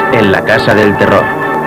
en la Casa del Terror.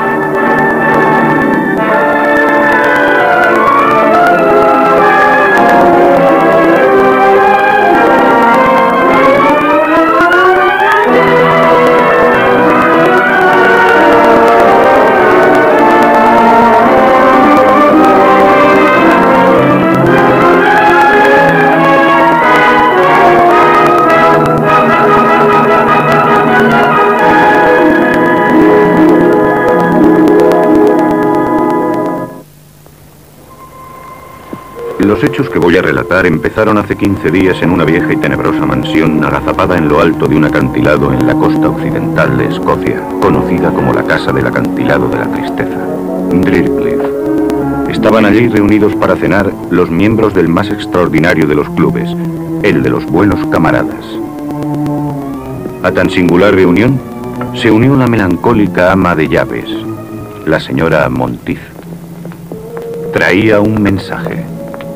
Los hechos que voy a relatar empezaron hace 15 días en una vieja y tenebrosa mansión agazapada en lo alto de un acantilado en la costa occidental de Escocia, conocida como la Casa del Acantilado de la Tristeza, Drillcliff. Estaban allí reunidos para cenar los miembros del más extraordinario de los clubes, el de los buenos camaradas. A tan singular reunión se unió la melancólica ama de llaves, la señora Monteith. Traía un mensaje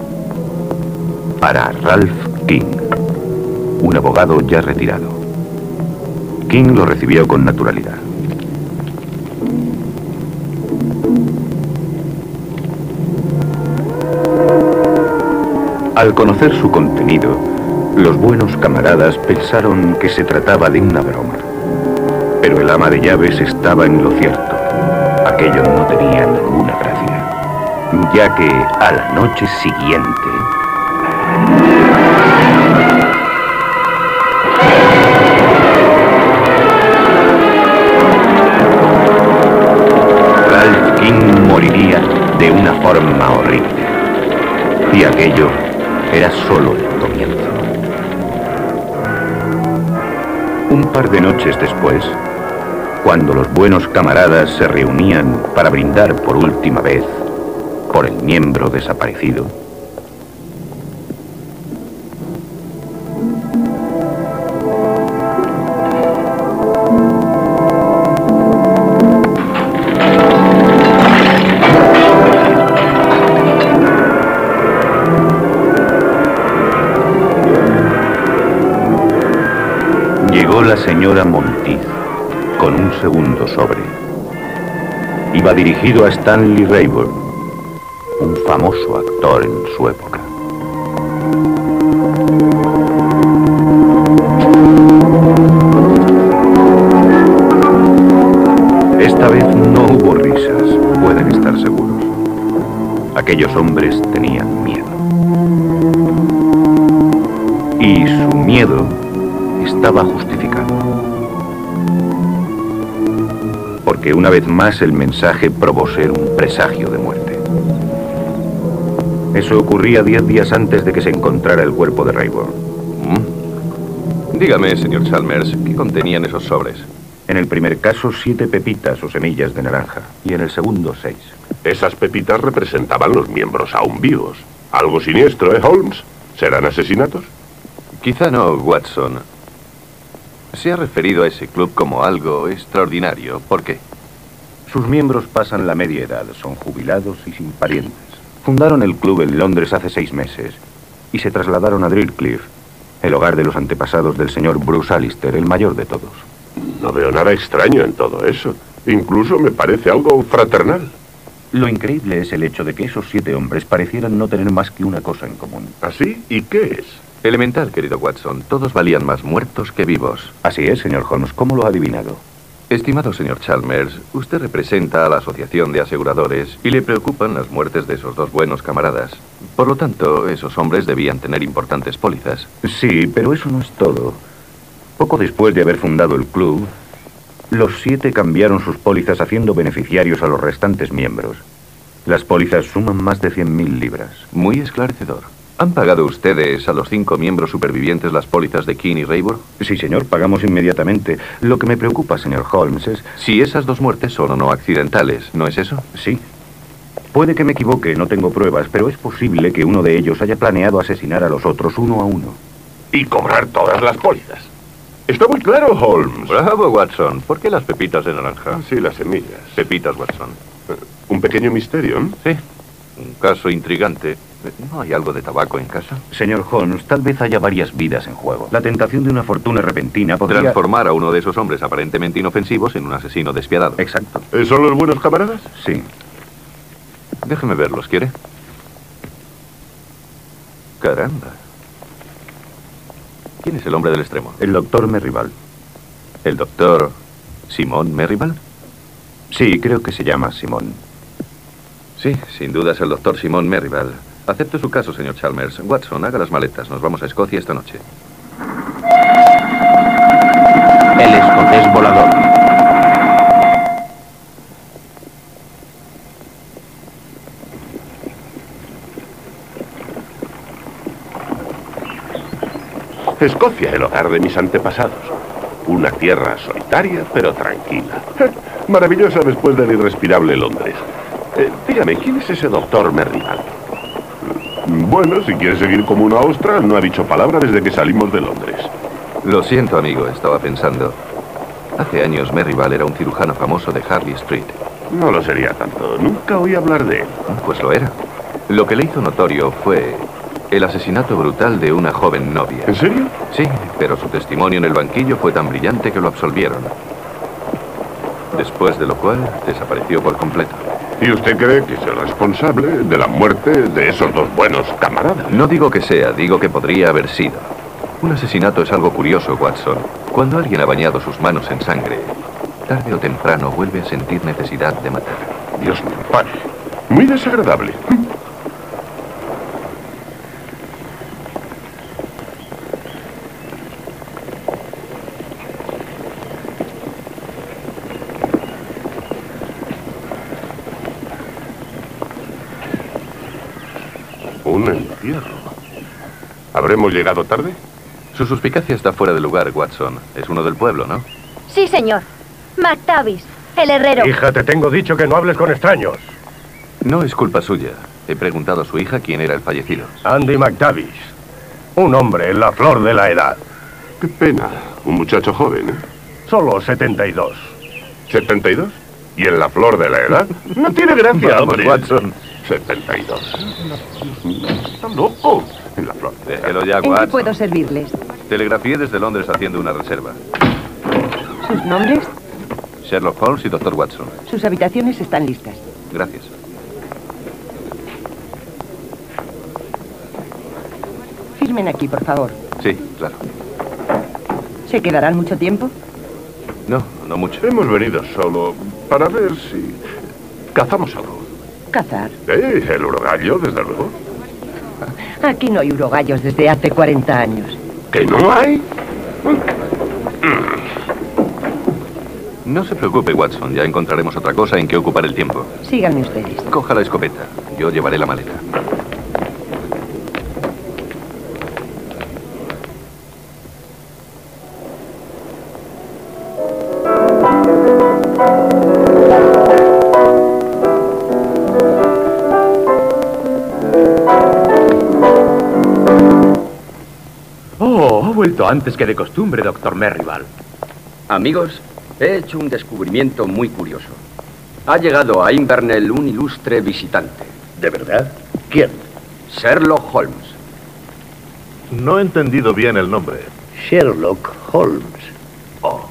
para Ralph King, un abogado ya retirado. King lo recibió con naturalidad. Al conocer su contenido, los buenos camaradas pensaron que se trataba de una broma. Pero el ama de llaves estaba en lo cierto. Aquello no tenía ninguna gracia, ya que a la noche siguiente Ralph King moriría de una forma horrible. Y aquello era solo el comienzo. Un par de noches después, cuando los buenos camaradas se reunían para brindar por última vez por el miembro desaparecido, llegó la señora Monteith con un segundo sobre. Iba dirigido a Stanley Rayburn, un famoso actor en su época. Esta vez no hubo risas, pueden estar seguros. Aquellos hombres tenían miedo. Y su miedo estaba justificado. Porque una vez más el mensaje probó ser un presagio de muerte. Eso ocurría 10 días antes de que se encontrara el cuerpo de Rayburn. Dígame, señor Chalmers, ¿qué contenían esos sobres? En el primer caso, 7 pepitas o semillas de naranja, y en el segundo, 6. Esas pepitas representaban los miembros aún vivos. Algo siniestro, ¿eh, Holmes? ¿Serán asesinatos? Quizá no, Watson. Se ha referido a ese club como algo extraordinario. ¿Por qué? Sus miembros pasan la media edad, son jubilados y sin parientes. Fundaron el club en Londres hace 6 meses y se trasladaron a Drillcliff, el hogar de los antepasados del señor Bruce Allister, el mayor de todos. No veo nada extraño en todo eso. Incluso me parece algo fraternal. Lo increíble es el hecho de que esos 7 hombres parecieran no tener más que una cosa en común. ¿Así? ¿Y qué es? Elemental, querido Watson. Todos valían más muertos que vivos. Así es, señor Holmes. ¿Cómo lo ha adivinado? Estimado señor Chalmers, usted representa a la Asociación de Aseguradores y le preocupan las muertes de esos 2 buenos camaradas. Por lo tanto, esos hombres debían tener importantes pólizas. Sí, pero eso no es todo. Poco después de haber fundado el club, los 7 cambiaron sus pólizas haciendo beneficiarios a los restantes miembros. Las pólizas suman más de 100.000 libras. Muy esclarecedor. ¿Han pagado ustedes a los 5 miembros supervivientes las pólizas de King y Rayburn? Sí, señor, pagamos inmediatamente. Lo que me preocupa, señor Holmes, es... Si esas 2 muertes son o no accidentales, ¿no es eso? Sí. Puede que me equivoque, no tengo pruebas, pero es posible que uno de ellos haya planeado asesinar a los otros uno a uno. Y cobrar todas las pólizas. Está muy claro, Holmes. Bravo, Watson. ¿Por qué las pepitas de naranja? Sí, las semillas. Pepitas, Watson. Un pequeño misterio, ¿eh? Sí. Un caso intrigante. ¿No hay algo de tabaco en casa? Señor Holmes, tal vez haya varias vidas en juego. La tentación de una fortuna repentina podría... Transformar a uno de esos hombres aparentemente inofensivos en un asesino despiadado. Exacto. ¿Son los buenos camaradas? Sí. Déjeme verlos, ¿quiere? Caramba. ¿Quién es el hombre del extremo? El doctor Merrivale. ¿El doctor Simón Merrivale? Sí, creo que se llama Simón. Sí, sin duda es el doctor Simón Merrivale. Acepto su caso, señor Chalmers. Watson, haga las maletas. Nos vamos a Escocia esta noche. El escocés volador. Escocia, el hogar de mis antepasados. Una tierra solitaria, pero tranquila. Maravillosa después del irrespirable Londres. Dígame, ¿quién es ese doctor Merrivale? Bueno, si quiere seguir como una ostra, no ha dicho palabra desde que salimos de Londres. Lo siento, amigo. Estaba pensando. Hace años Merrivale era un cirujano famoso de Harley Street. No lo sería tanto. Nunca oí hablar de él. Pues lo era. Lo que le hizo notorio fue el asesinato brutal de una joven novia. ¿En serio? Sí, pero su testimonio en el banquillo fue tan brillante que lo absolvieron. Después de lo cual, desapareció por completo. ¿Y usted cree que es el responsable de la muerte de esos dos buenos camaradas? No digo que sea, digo que podría haber sido. Un asesinato es algo curioso, Watson. Cuando alguien ha bañado sus manos en sangre, tarde o temprano vuelve a sentir necesidad de matar. Dios me ampare. Muy desagradable. Un entierro. ¿Habremos llegado tarde? Su suspicacia está fuera de lugar, Watson. Es uno del pueblo, ¿no? Sí, señor. McTavish, el herrero. Hija, te tengo dicho que no hables con extraños. No es culpa suya. He preguntado a su hija quién era el fallecido. Andy McTavish. Un hombre en la flor de la edad. Qué pena. Un muchacho joven, ¿eh? Solo 72. ¿72? ¿Y en la flor de la edad? No tiene gracia, Vamos, hombre. Watson. 72. Está loco. En la flor. Déjelo ya, ¿En qué Watson. puedo servirles? Telegrafié desde Londres haciendo una reserva. ¿Sus nombres? Sherlock Holmes y Dr. Watson. Sus habitaciones están listas. Gracias. Firmen aquí, por favor. Sí, claro. ¿Se quedarán mucho tiempo? No, no mucho. Hemos venido solo para ver si cazamos algo. Cazar. El urogallo, desde luego. Aquí no hay urogallos desde hace 40 años. ¿Que no hay? No se preocupe, Watson. Ya encontraremos otra cosa en que ocupar el tiempo. Síganme ustedes. Coja la escopeta. Yo llevaré la maleta. Oh, ha vuelto antes que de costumbre, doctor Merrivale. Amigos, he hecho un descubrimiento muy curioso. Ha llegado a Inverness un ilustre visitante. ¿De verdad? ¿Quién? Sherlock Holmes. No he entendido bien el nombre. Sherlock Holmes. Oh.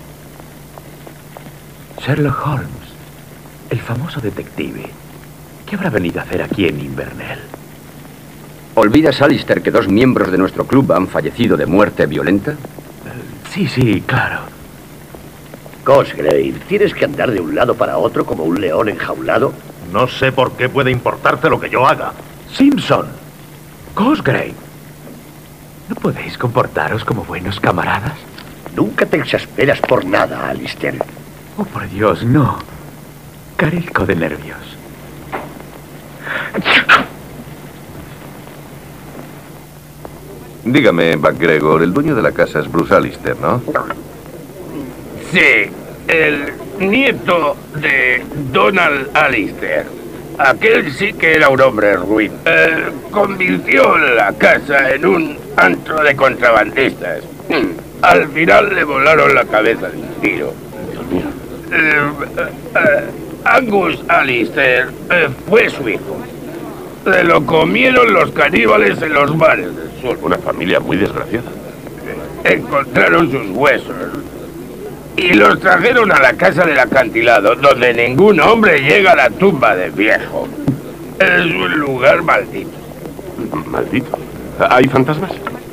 Sherlock Holmes, el famoso detective. ¿Qué habrá venido a hacer aquí en Inverness? ¿Olvidas, Alistair, que dos miembros de nuestro club han fallecido de muerte violenta? Sí, claro. Cosgrave, ¿tienes que andar de un lado para otro como un león enjaulado? No sé por qué puede importarte lo que yo haga. Simpson, Cosgrave. ¿No podéis comportaros como buenos camaradas? Nunca te exasperas por nada, Alistair. Oh, por Dios, no. Carezco de nervios. Dígame, MacGregor, el dueño de la casa es Bruce Alistair, ¿no? Sí, el nieto de Donald Alistair. Aquel sí que era un hombre ruin. Convirtió la casa en un antro de contrabandistas. Al final le volaron la cabeza de un tiro. Angus Alistair fue su hijo. Se lo comieron los caníbales en los mares del sur. Una familia muy desgraciada. Encontraron sus huesos y los trajeron a la casa del acantilado, donde ningún hombre llega a la tumba del viejo. Es un lugar maldito. ¿Maldito? ¿Hay fantasmas?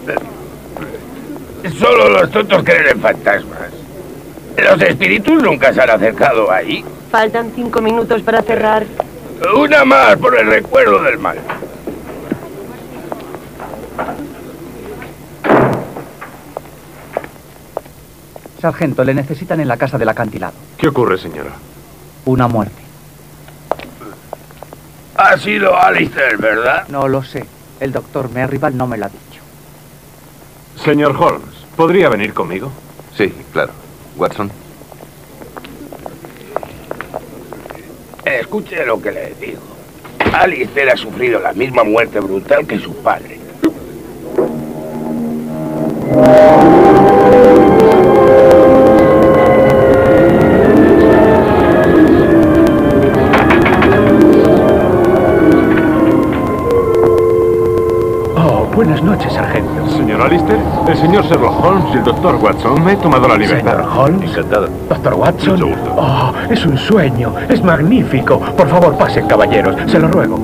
Solo los tontos creen en fantasmas. Los espíritus nunca se han acercado ahí. Faltan 5 minutos para cerrar. Una más por el recuerdo del mal. Sargento, le necesitan en la casa del acantilado. ¿Qué ocurre, señora? Una muerte. Ha sido Alistair, ¿verdad? No lo sé. El doctor Merrivale no me lo ha dicho. Señor Holmes, ¿podría venir conmigo? Sí, claro. Watson. Escuche lo que le digo. Alistair ha sufrido la misma muerte brutal que su padre. Buenas noches, sargento. Señor Alistair, el señor Sherlock Holmes y el doctor Watson. Me he tomado la libertad. Señor Holmes. Encantado. Doctor Watson. Mucho gusto. Oh, es un sueño. Es magnífico. Por favor, pasen, caballeros. Se lo ruego.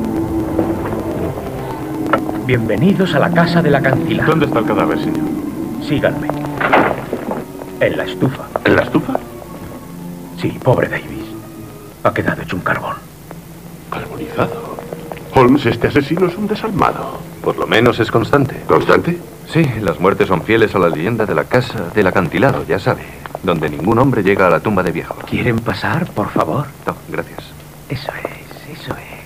Bienvenidos a la casa del acantilado. ¿Dónde está el cadáver, señor? Síganme. En la estufa. ¿En la estufa? Sí, pobre Davis. Ha quedado hecho un carbón. Carbonizado. Holmes, este asesino es un desalmado. Por lo menos es constante. ¿Constante? Sí, las muertes son fieles a la leyenda de la casa del acantilado, ya sabe. Donde ningún hombre llega a la tumba de viejo. ¿Quieren pasar, por favor? No, gracias. Eso es, eso es.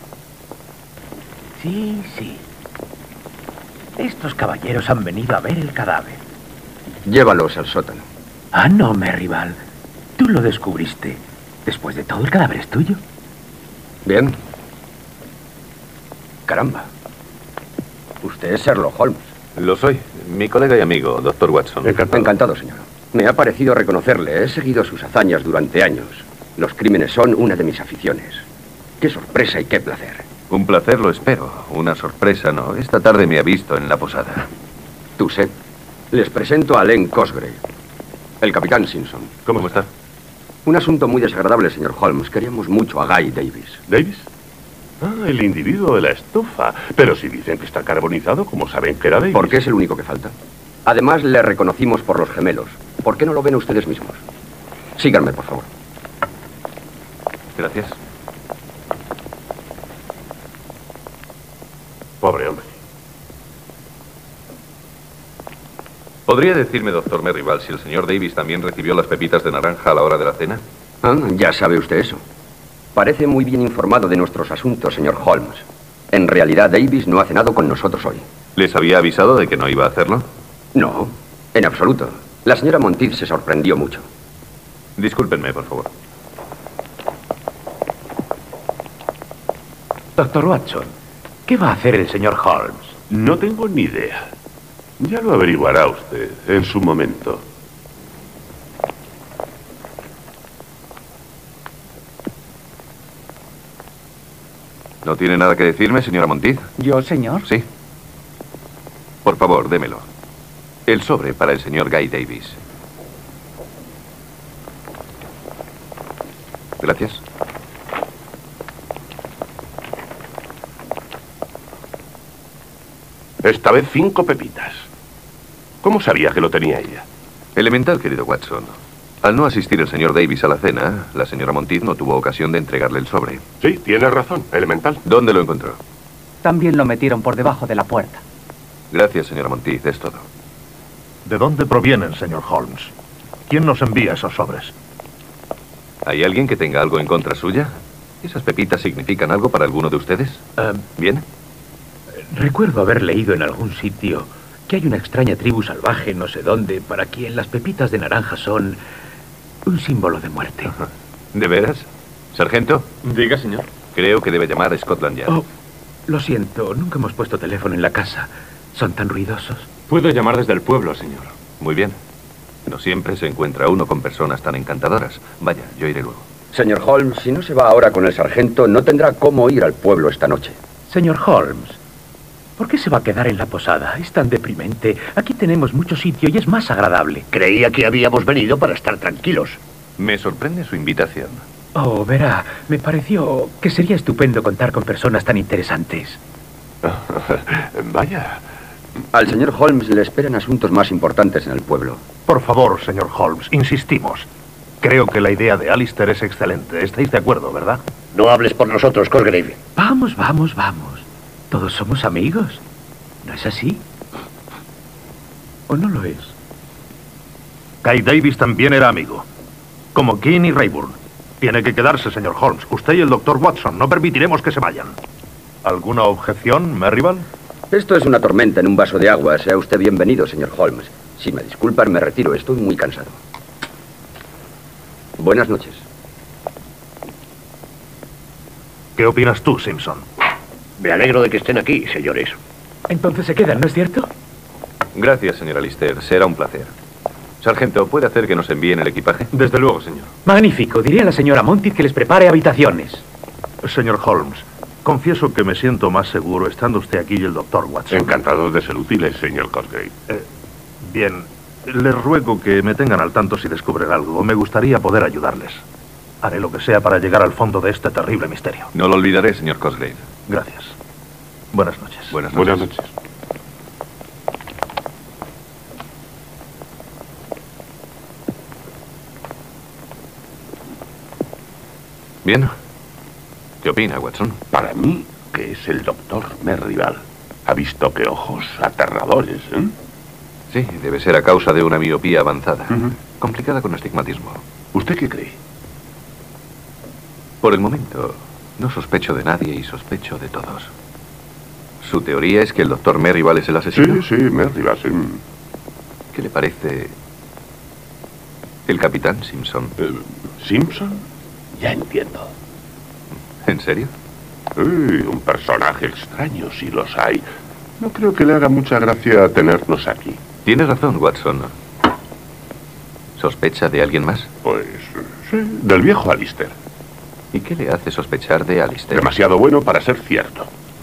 Sí, sí. Estos caballeros han venido a ver el cadáver. Llévalos al sótano. Ah, no, Merrivale. Tú lo descubriste. Después de todo, el cadáver es tuyo. Bien. Caramba. Usted es Sherlock Holmes. Lo soy. Mi colega y amigo, doctor Watson. Encantado, señor. Me ha parecido reconocerle. He seguido sus hazañas durante años. Los crímenes son una de mis aficiones. Qué sorpresa y qué placer. Un placer lo espero. Una sorpresa, no. Esta tarde me ha visto en la posada. Tuset. Les presento a Len Cosgrave, el capitán Simpson. ¿Cómo está? Un asunto muy desagradable, señor Holmes. Queríamos mucho a Guy Davis. ¿Davis? Ah, el individuo de la estufa. Pero si dicen que está carbonizado, ¿cómo saben que era Davis? Porque es el único que falta. Además, le reconocimos por los gemelos. ¿Por qué no lo ven ustedes mismos? Síganme, por favor. Gracias. Pobre hombre. ¿Podría decirme, doctor Merrivale, si el señor Davis también recibió las pepitas de naranja a la hora de la cena? Ah, ya sabe usted eso. Parece muy bien informado de nuestros asuntos, señor Holmes. En realidad, Davis no ha cenado con nosotros hoy. ¿Les había avisado de que no iba a hacerlo? No, en absoluto. La señora Monteith se sorprendió mucho. Discúlpenme, por favor. Doctor Watson, ¿qué va a hacer el señor Holmes? No tengo ni idea. Ya lo averiguará usted en su momento. ¿No tiene nada que decirme, señora Monteith? ¿Yo, señor? Sí. Por favor, démelo. El sobre para el señor Guy Davis. Gracias. Esta vez 5 pepitas. ¿Cómo sabía que lo tenía ella? Elemental, querido Watson. Al no asistir el señor Davis a la cena, la señora Monteith no tuvo ocasión de entregarle el sobre. Sí, tiene razón. Elemental. ¿Dónde lo encontró? También lo metieron por debajo de la puerta. Gracias, señora Monteith. Es todo. ¿De dónde provienen, señor Holmes? ¿Quién nos envía esos sobres? ¿Hay alguien que tenga algo en contra suya? ¿Esas pepitas significan algo para alguno de ustedes? ¿Bien? Recuerdo haber leído en algún sitio que hay una extraña tribu salvaje no sé dónde para quien las pepitas de naranja son un símbolo de muerte. ¿De veras? ¿Sargento? Diga, señor. Creo que debe llamar a Scotland Yard. Oh, lo siento, nunca hemos puesto teléfono en la casa. Son tan ruidosos. Puedo llamar desde el pueblo, señor. Muy bien. No siempre se encuentra uno con personas tan encantadoras. Vaya, yo iré luego. Señor Holmes, si no se va ahora con el sargento, no tendrá cómo ir al pueblo esta noche. Señor Holmes, ¿por qué se va a quedar en la posada? Es tan deprimente. Aquí tenemos mucho sitio y es más agradable. Creía que habíamos venido para estar tranquilos. Me sorprende su invitación. Oh, verá, me pareció que sería estupendo contar con personas tan interesantes. Vaya. Al señor Holmes le esperan asuntos más importantes en el pueblo. Por favor, señor Holmes, insistimos. Creo que la idea de Alistair es excelente. ¿Estáis de acuerdo, verdad? No hables por nosotros, Cosgrave. Vamos, vamos, vamos. Todos somos amigos. ¿No es así? ¿O no lo es? Guy Davis también era amigo. Como Keane y Rayburn. Tiene que quedarse, señor Holmes. Usted y el doctor Watson. No permitiremos que se vayan. ¿Alguna objeción, Merrival? Esto es una tormenta en un vaso de agua. Sea usted bienvenido, señor Holmes. Si me disculpan, me retiro. Estoy muy cansado. Buenas noches. ¿Qué opinas tú, Simpson? Me alegro de que estén aquí, señores. Entonces se quedan, ¿no es cierto? Gracias, señor Alistair. Será un placer. Sargento, ¿puede hacer que nos envíen el equipaje? Desde luego, señor. Magnífico. Diré a la señora Monteith que les prepare habitaciones. Señor Holmes, confieso que me siento más seguro estando usted aquí y el doctor Watson. Encantados de ser útiles, señor Cosgrave. Bien, les ruego que me tengan al tanto si descubren algo. Me gustaría poder ayudarles. Haré lo que sea para llegar al fondo de este terrible misterio. No lo olvidaré, señor Cosgrave. Gracias. Buenas noches. Buenas noches. Buenas noches. Bien. ¿Qué opina, Watson? Para mí, que es el doctor Merrival. ¿Ha visto qué ojos aterradores, eh? Sí, debe ser a causa de una miopía avanzada. Complicada con astigmatismo. ¿Usted qué cree? Por el momento, no sospecho de nadie y sospecho de todos. ¿Su teoría es que el doctor Merrival es el asesino? Sí, Merrival, sí. ¿Qué le parece el capitán Simpson? ¿Simpson? Ya entiendo. ¿En serio? Un personaje extraño, si los hay. No creo que le haga mucha gracia tenernos aquí. Tiene razón, Watson. ¿Sospecha de alguien más? Pues sí, del viejo Alistair. ¿Y qué le hace sospechar de Alistair? Demasiado bueno para ser cierto.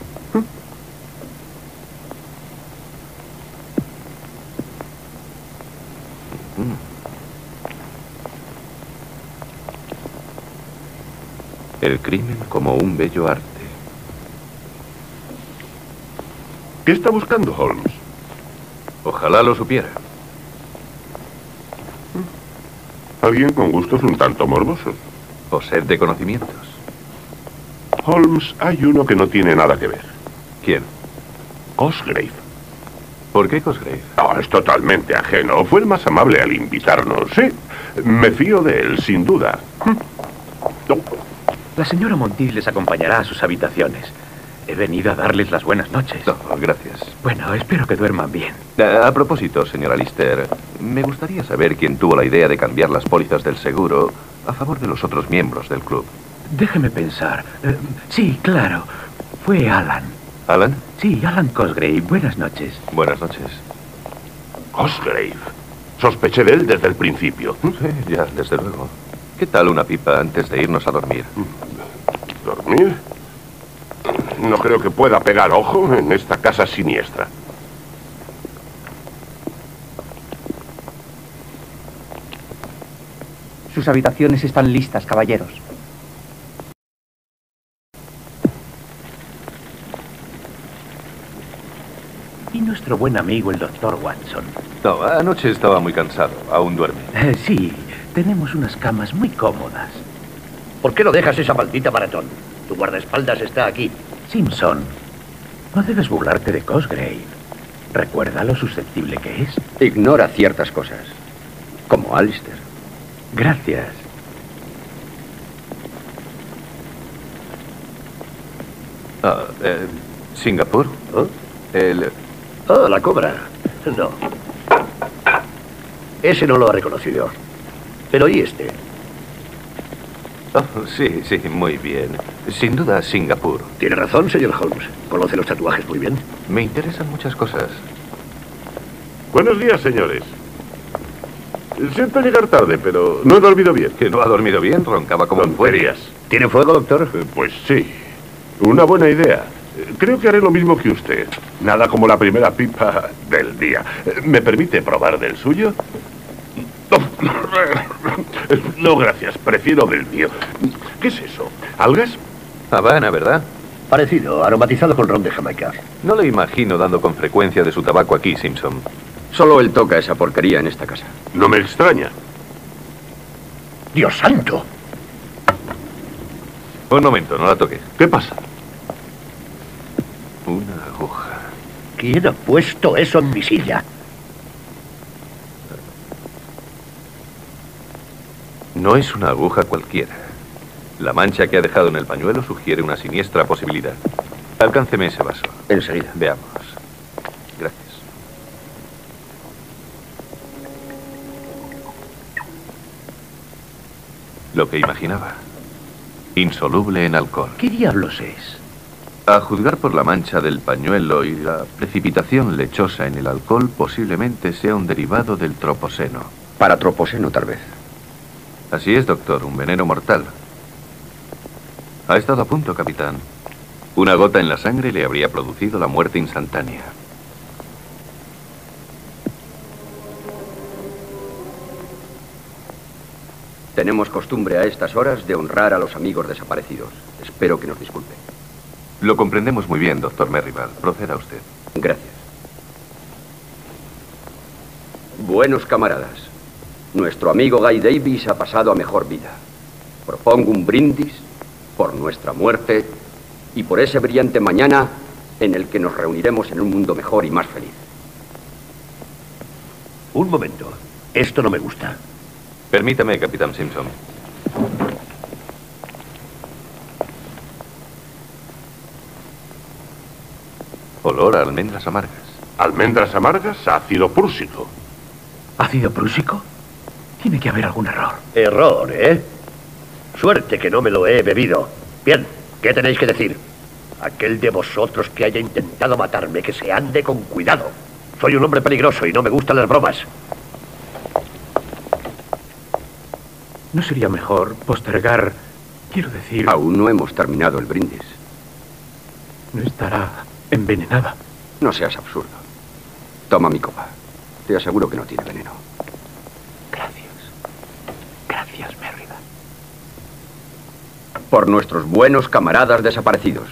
El crimen como un bello arte. ¿Qué está buscando, Holmes? Ojalá lo supiera. Alguien con gustos un tanto morbosos. O sed de conocimientos. Holmes, hay uno que no tiene nada que ver. ¿Quién? Cosgrave. ¿Por qué Cosgrave? No, es totalmente ajeno. Fue el más amable al invitarnos. Sí, me fío de él, sin duda. No. La señora Monteith les acompañará a sus habitaciones. He venido a darles las buenas noches. No, gracias. Bueno, espero que duerman bien. A propósito, señor Alistair, me gustaría saber quién tuvo la idea de cambiar las pólizas del seguro a favor de los otros miembros del club. Déjeme pensar. Sí, claro. Fue Alan. ¿Alan? Sí, Alan Cosgrave. Buenas noches. Buenas noches. Cosgrave. Sospeché de él desde el principio. Sí, ya, desde luego. ¿Qué tal una pipa antes de irnos a dormir? ¿Dormir? No creo que pueda pegar ojo en esta casa siniestra. Sus habitaciones están listas, caballeros. ¿Y nuestro buen amigo, el doctor Watson? No, anoche estaba muy cansado. Aún duerme. Sí, tenemos unas camas muy cómodas. ¿Por qué no dejas esa maldita maratón? Tu guardaespaldas está aquí. Simpson, no debes burlarte de Cosgrave. Recuerda lo susceptible que es. Ignora ciertas cosas, como Alistair. Gracias. ¿Singapur? La cobra. No. Ese no lo ha reconocido. Pero ¿y este? Oh, sí, sí, muy bien. Sin duda, Singapur. Tiene razón, señor Holmes. Conoce los tatuajes muy bien. Me interesan muchas cosas. Buenos días, señores. Siento llegar tarde, pero no he dormido bien. ¿Que no ha dormido bien? Roncaba como un fuego. Tonterías. ¿Tiene fuego, doctor? Pues sí. Una buena idea. Creo que haré lo mismo que usted. Nada como la primera pipa del día. ¿Me permite probar del suyo? No, gracias. Prefiero del mío. ¿Qué es eso? ¿Algas? Habana, ¿verdad? Parecido, aromatizado con ron de Jamaica. No le imagino dando con frecuencia de su tabaco aquí, Simpson. Solo él toca esa porquería en esta casa. No me extraña. ¡Dios santo! Un momento, no la toque. ¿Qué pasa? Una aguja. ¿Quién ha puesto eso en mi silla? No es una aguja cualquiera. La mancha que ha dejado en el pañuelo sugiere una siniestra posibilidad. Alcánceme ese vaso. Enseguida. Veamos. Gracias. Lo que imaginaba. Insoluble en alcohol. ¿Qué diablos es? A juzgar por la mancha del pañuelo y la precipitación lechosa en el alcohol, posiblemente sea un derivado del troposeno. Paratroposeno, tal vez. Así es, doctor, un veneno mortal. Ha estado a punto, capitán. Una gota en la sangre le habría producido la muerte instantánea. Tenemos costumbre a estas horas de honrar a los amigos desaparecidos. Espero que nos disculpe. Lo comprendemos muy bien, doctor Merrival. Proceda usted. Gracias. Buenos camaradas, nuestro amigo Guy Davis ha pasado a mejor vida. Propongo un brindis por nuestra muerte y por ese brillante mañana en el que nos reuniremos en un mundo mejor y más feliz. Un momento. Esto no me gusta. Permítame, capitán Simpson. Olor a almendras amargas. Almendras amargas, ácido prúsico. ¿Ácido prúsico? Tiene que haber algún error. Error, ¿eh? Suerte que no me lo he bebido. Bien, ¿qué tenéis que decir? Aquel de vosotros que haya intentado matarme, que se ande con cuidado. Soy un hombre peligroso y no me gustan las bromas. ¿No sería mejor postergar? Quiero decir... Aún no hemos terminado el brindis. ¿No estará envenenada? No seas absurdo. Toma mi copa. Te aseguro que no tiene veneno. Gracias. Gracias, Merrival. Por nuestros buenos camaradas desaparecidos.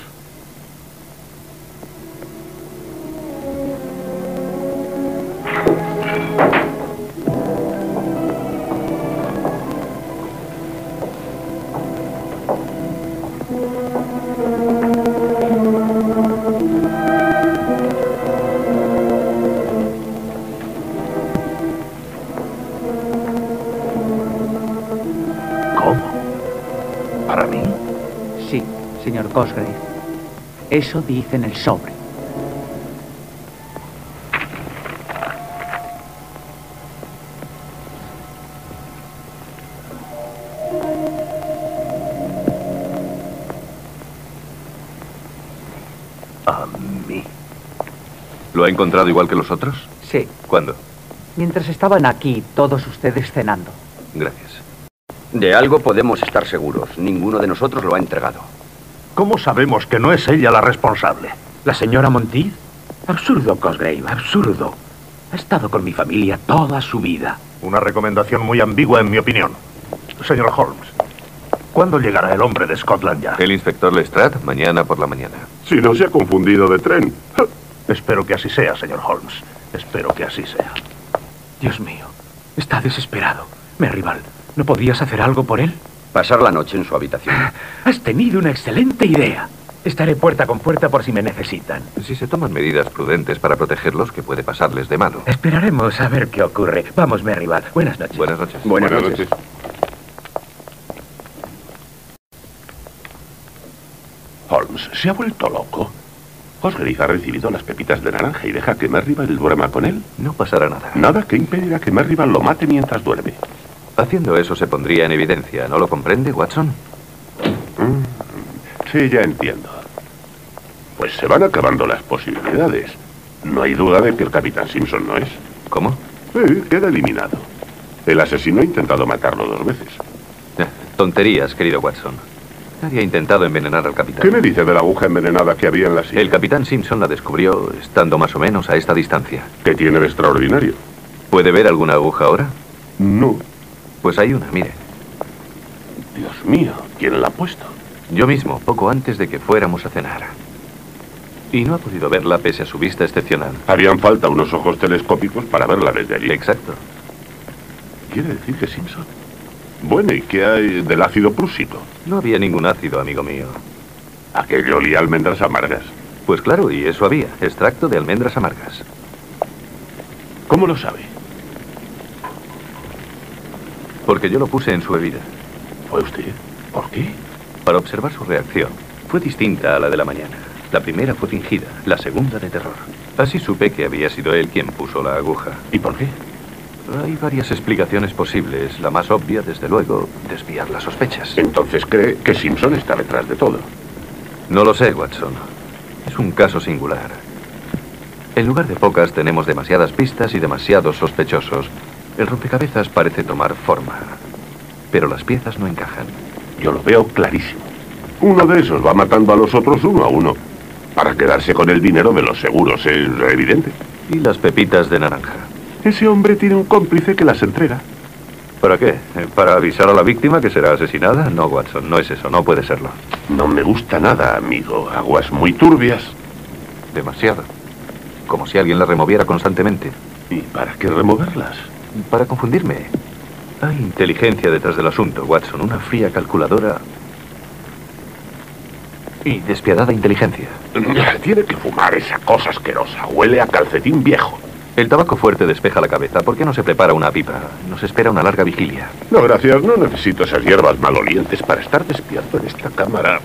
Señor Cosgrave. Eso dice en el sobre. A mí. ¿Lo ha encontrado igual que los otros? Sí. ¿Cuándo? Mientras estaban aquí, todos ustedes cenando. Gracias. De algo podemos estar seguros. Ninguno de nosotros lo ha entregado. ¿Cómo sabemos que no es ella la responsable? ¿La señora Monteith? Absurdo, Cosgrave, absurdo. Ha estado con mi familia toda su vida. Una recomendación muy ambigua, en mi opinión. Señor Holmes, ¿cuándo llegará el hombre de Scotland Yard? El inspector Lestrade, mañana por la mañana. Si no se ha confundido de tren. Espero que así sea, señor Holmes. Espero que así sea. Dios mío, está desesperado. Merrival, ¿no podías hacer algo por él? Pasar la noche en su habitación. Has tenido una excelente idea. Estaré puerta con puerta por si me necesitan. Si se toman medidas prudentes para protegerlos, ¿qué puede pasarles de malo? Esperaremos a ver qué ocurre. Vamos, Merrival. Buenas noches. Buenas noches. Buenas noches. Holmes, ¿se ha vuelto loco? Cosgrave ha recibido las pepitas de naranja y deja que Merrival duerma con él. No pasará nada. Nada que impedirá que Merrival lo mate mientras duerme. Haciendo eso se pondría en evidencia, ¿no lo comprende, Watson? Sí, ya entiendo. Pues se van acabando las posibilidades. No hay duda de que el capitán Simpson no es. ¿Cómo? Sí, queda eliminado. El asesino ha intentado matarlo 2 veces. Tonterías, querido Watson. Nadie ha intentado envenenar al capitán. ¿Qué me dice de la aguja envenenada que había en la silla? El capitán Simpson la descubrió estando más o menos a esta distancia. ¿Qué tiene de extraordinario? ¿Puede ver alguna aguja ahora? No. Pues hay una, mire. Dios mío, ¿quién la ha puesto? Yo mismo, poco antes de que fuéramos a cenar. Y no ha podido verla pese a su vista excepcional. Harían falta unos ojos telescópicos para verla desde allí. Exacto. ¿Quiere decir que Simpson? Bueno, ¿y qué hay del ácido prúsico? No había ningún ácido, amigo mío. Aquello olía a almendras amargas. Pues claro, y eso había. Extracto de almendras amargas. ¿Cómo lo sabe? Porque yo lo puse en su bebida. ¿Fue usted? ¿Por qué? Para observar su reacción. Fue distinta a la de la mañana. La primera fue fingida, la segunda de terror. Así supe que había sido él quien puso la aguja. ¿Y por qué? Hay varias explicaciones posibles. La más obvia, desde luego, desviar las sospechas. Entonces cree que Simpson está detrás de todo. No lo sé, Watson. Es un caso singular. En lugar de pocas tenemos demasiadas pistas y demasiados sospechosos. El rompecabezas parece tomar forma, pero las piezas no encajan. Yo lo veo clarísimo. Uno de esos va matando a los otros uno a uno para quedarse con el dinero de los seguros, es evidente. ¿Y las pepitas de naranja? Ese hombre tiene un cómplice que las entrega. ¿Para qué? ¿Para avisar a la víctima que será asesinada? No, Watson, no es eso, no puede serlo. No me gusta nada, amigo. Aguas muy turbias. Demasiado. Como si alguien la removiera constantemente. ¿Y para qué removerlas? Para confundirme. Hay inteligencia detrás del asunto, Watson. Una fría calculadora y despiadada inteligencia. Tiene que fumar esa cosa asquerosa. Huele a calcetín viejo. El tabaco fuerte despeja la cabeza. ¿Por qué no se prepara una pipa? Nos espera una larga vigilia. No, gracias. No necesito esas hierbas malolientes para estar despierto en esta cámara.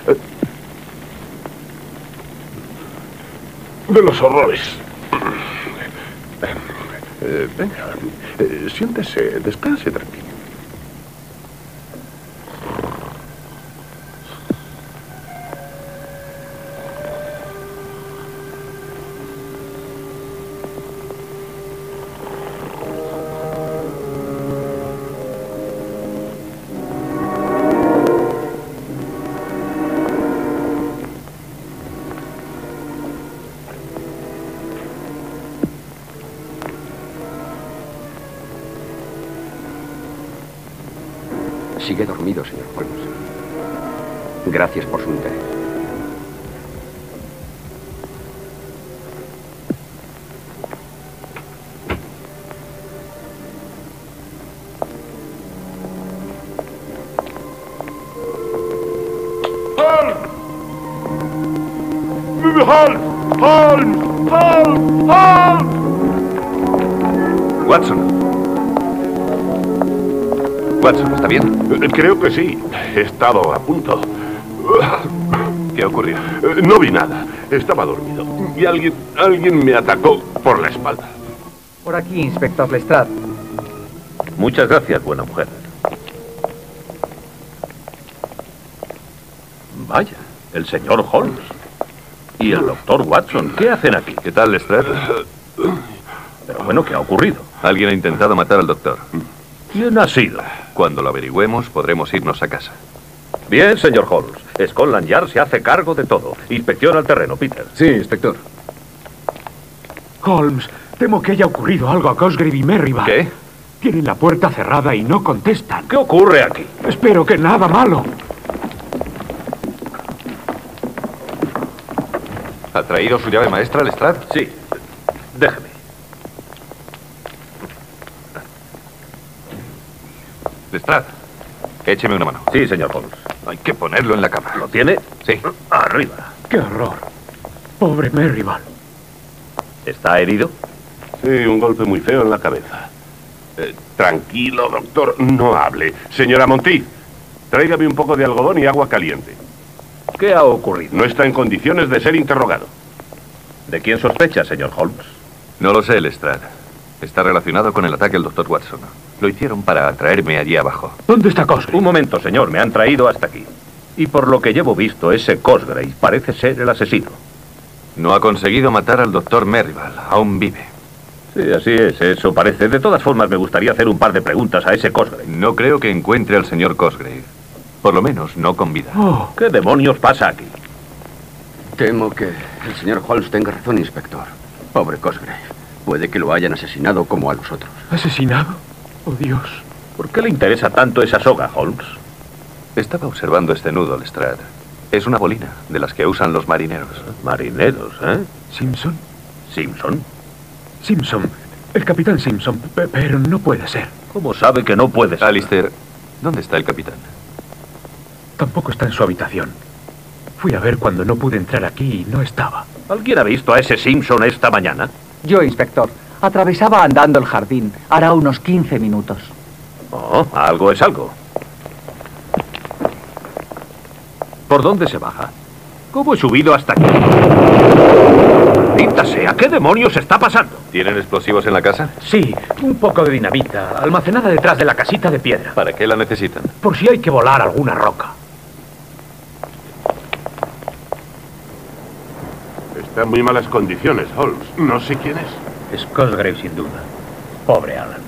De los horrores. Venga, siéntese, descanse tranquilo. Sigue dormido, señor Holmes. Gracias por su interés. Watson, ¿está bien? Creo que sí. He estado a punto. ¿Qué ocurrió? No vi nada. Estaba dormido. Y alguien me atacó por la espalda. Por aquí, inspector Lestrade. Muchas gracias, buena mujer. Vaya, el señor Holmes. Y el doctor Watson. ¿Qué hacen aquí? ¿Qué tal, Lestrade? Pero bueno, ¿qué ha ocurrido? Alguien ha intentado matar al doctor. ¿Quién ha sido? Cuando lo averigüemos, podremos irnos a casa. Bien, señor Holmes. Scotland Yard se hace cargo de todo. Inspección al terreno, Peter. Sí, inspector. Holmes, temo que haya ocurrido algo a Cosgrave y Merrival. ¿Qué? Tienen la puerta cerrada y no contestan. ¿Qué ocurre aquí? Espero que nada malo. ¿Ha traído su llave maestra, Lestrade? Sí. Déjeme. Lestrade, écheme una mano. Sí, señor Holmes. Hay que ponerlo en la cama. ¿Lo tiene? Sí. Arriba. ¡Qué horror! Pobre Merrival. ¿Está herido? Sí, un golpe muy feo en la cabeza. Tranquilo, doctor, no hable. Señora Monteith, tráigame un poco de algodón y agua caliente. ¿Qué ha ocurrido? No está en condiciones de ser interrogado. ¿De quién sospecha, señor Holmes? No lo sé, Lestrade. Está relacionado con el ataque al doctor Watson. Lo hicieron para traerme allí abajo. ¿Dónde está Cosgrave? Un momento, señor. Me han traído hasta aquí. Y por lo que llevo visto, ese Cosgrave parece ser el asesino. No ha conseguido matar al doctor Merrival. Aún vive. Sí, así es. Eso parece. De todas formas, me gustaría hacer un par de preguntas a ese Cosgrave. No creo que encuentre al señor Cosgrave. Por lo menos no con vida. Oh, ¿qué demonios pasa aquí? Temo que el señor Holmes tenga razón, inspector. Pobre Cosgrave. Puede que lo hayan asesinado como a los otros. ¿Asesinado? Oh, Dios. ¿Por qué le interesa tanto esa soga, Holmes? Estaba observando este nudo, Lestrade. Es una bolina, de las que usan los marineros. Marineros, ¿eh? ¿Simpson? ¿Simpson? Simpson. El capitán Simpson. Pero no puede ser. ¿Cómo sabe que no puede ser? Alistair, ¿dónde está el capitán? Tampoco está en su habitación. Fui a ver cuando no pude entrar aquí y no estaba. ¿Alguien ha visto a ese Simpson esta mañana? Yo, inspector. Atravesaba andando el jardín. Hará unos 15 minutos. Oh, algo es algo. ¿Por dónde se baja? ¿Cómo he subido hasta aquí? Maldita sea, ¿qué demonios está pasando? ¿Tienen explosivos en la casa? Sí, un poco de dinamita, almacenada detrás de la casita de piedra. ¿Para qué la necesitan? Por si hay que volar alguna roca. Está en muy malas condiciones, Holmes. No sé quién es. Es Cosgrave, sin duda. Pobre Alan.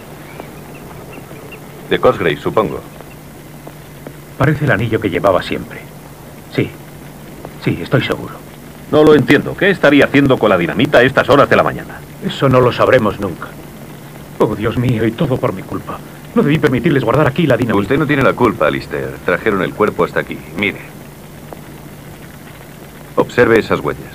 De Cosgrave, supongo. Parece el anillo que llevaba siempre. Sí, estoy seguro. No lo entiendo. ¿Qué estaría haciendo con la dinamita a estas horas de la mañana? Eso no lo sabremos nunca. Oh, Dios mío, y todo por mi culpa. No debí permitirles guardar aquí la dinamita. Usted no tiene la culpa, Alistair. Trajeron el cuerpo hasta aquí. Mire. Observe esas huellas.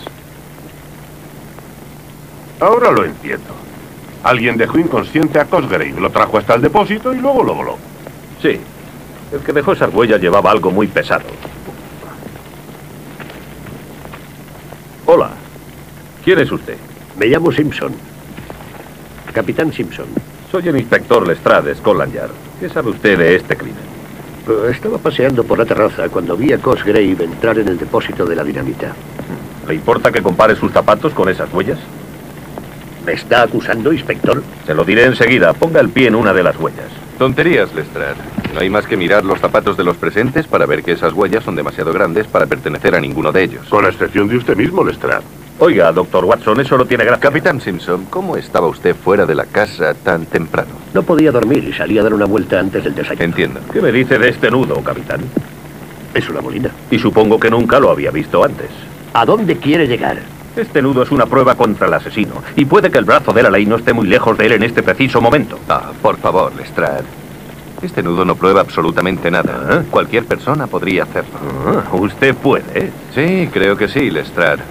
Ahora lo entiendo. Alguien dejó inconsciente a Cosgrave, lo trajo hasta el depósito y luego lo voló. Sí. El que dejó esas huellas llevaba algo muy pesado. Hola. ¿Quién es usted? Me llamo Simpson. Capitán Simpson. Soy el inspector Lestrade, Scotland Yard. ¿Qué sabe usted de este crimen? Estaba paseando por la terraza cuando vi a Cosgrave entrar en el depósito de la dinamita. ¿Le importa que compare sus zapatos con esas huellas? ¿Me está acusando, inspector? Se lo diré enseguida. Ponga el pie en una de las huellas. Tonterías, Lestrade. No hay más que mirar los zapatos de los presentes para ver que esas huellas son demasiado grandes para pertenecer a ninguno de ellos. Con excepción de usted mismo, Lestrade. Oiga, doctor Watson, eso no tiene gracia. Capitán Simpson, ¿cómo estaba usted fuera de la casa tan temprano? No podía dormir y salí a dar una vuelta antes del desayuno. Entiendo. ¿Qué me dice de este nudo, capitán? Es una bolina. Y supongo que nunca lo había visto antes. ¿A dónde quiere llegar? Este nudo es una prueba contra el asesino. Y puede que el brazo de la ley no esté muy lejos de él en este preciso momento. Ah, por favor, Lestrade. Este nudo no prueba absolutamente nada. Cualquier persona podría hacerlo. ¿Usted puede? Sí, creo que sí, Lestrade.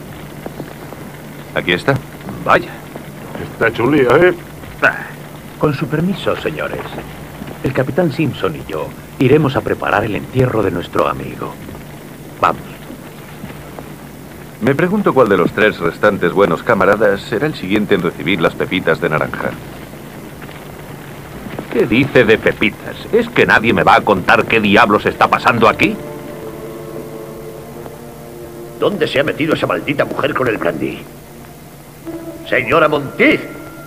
Aquí está. Vaya. Está hecho un lío, ¿eh? Con su permiso, señores. El capitán Simpson y yo iremos a preparar el entierro de nuestro amigo. Vamos. Me pregunto cuál de los tres restantes buenos camaradas será el siguiente en recibir las pepitas de naranja. ¿Qué dice de pepitas? ¿Es que nadie me va a contar qué diablos está pasando aquí? ¿Dónde se ha metido esa maldita mujer con el brandy? ¡Señora Monteith!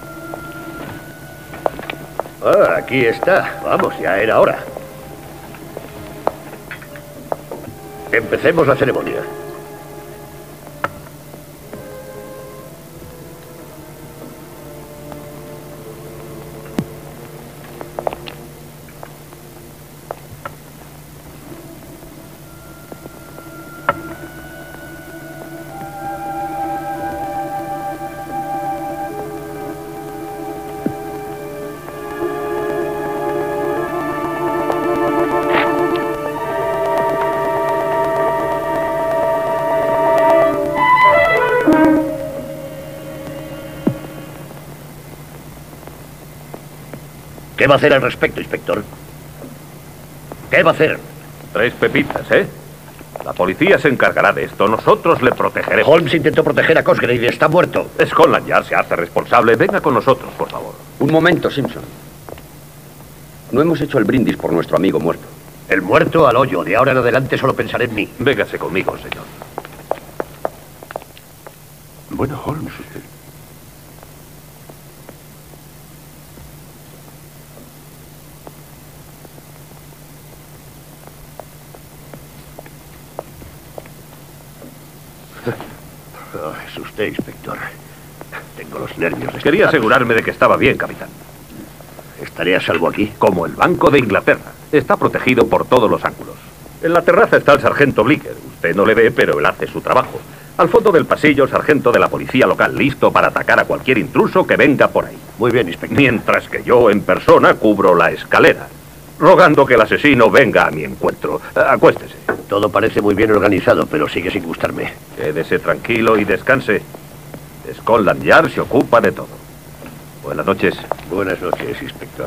Ah, aquí está. Vamos, ya era hora. Empecemos la ceremonia. ¿Qué va a hacer al respecto, inspector? ¿Qué va a hacer? 3 pepitas, ¿eh? La policía se encargará de esto. Nosotros le protegeremos. Holmes intentó proteger a Cosgrave y está muerto. Scotland Yard se hace responsable. Venga con nosotros, por favor. Un momento, Simpson. No hemos hecho el brindis por nuestro amigo muerto. El muerto al hoyo. De ahora en adelante solo pensaré en mí. Véngase conmigo, señor. Bueno, Holmes, usted... Oh, es usted, inspector. Tengo los nervios Quería destrozados. asegurarme de que estaba bien, capitán. ¿Estaré a salvo aquí? Como el Banco de Inglaterra. Está protegido por todos los ángulos. En la terraza está el sargento Blicker. Usted no le ve, pero él hace su trabajo. Al fondo del pasillo, el sargento de la policía local, listo para atacar a cualquier intruso que venga por ahí. Muy bien, inspector. Mientras que yo, en persona, cubro la escalera, rogando que el asesino venga a mi encuentro. Acuéstese. Todo parece muy bien organizado, pero sigue sin gustarme. Quédese tranquilo y descanse. Scotland Yard se ocupa de todo. Buenas noches. Buenas noches, inspector.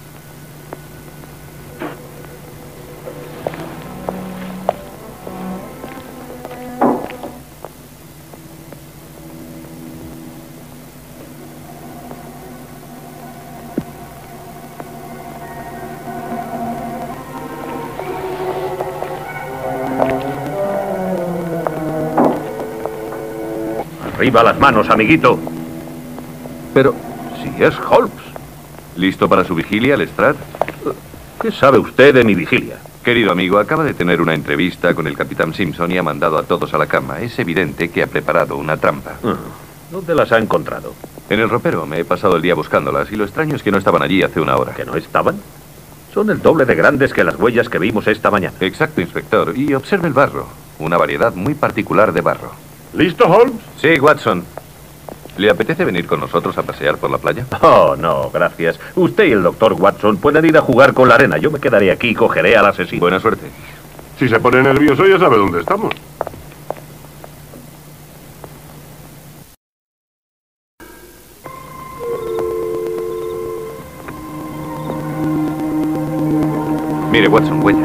Arriba las manos, amiguito. Pero, si es Holmes. ¿listo para su vigilia, Lestrade? ¿Qué sabe usted de mi vigilia? Querido amigo, acaba de tener una entrevista con el capitán Simpson y ha mandado a todos a la cama. Es evidente que ha preparado una trampa. ¿Dónde las ha encontrado? En el ropero. Me he pasado el día buscándolas y lo extraño es que no estaban allí hace una hora. ¿Que no estaban? Son el doble de grandes que las huellas que vimos esta mañana. Exacto, inspector. Y observe el barro. Una variedad muy particular de barro. ¿Listo, Holmes? Sí, Watson. ¿Le apetece venir con nosotros a pasear por la playa? Oh, no, gracias. Usted y el doctor Watson pueden ir a jugar con la arena. Yo me quedaré aquí y cogeré al asesino. Buena suerte. Si se pone nervioso, ya sabe dónde estamos. Mire, Watson, huellas.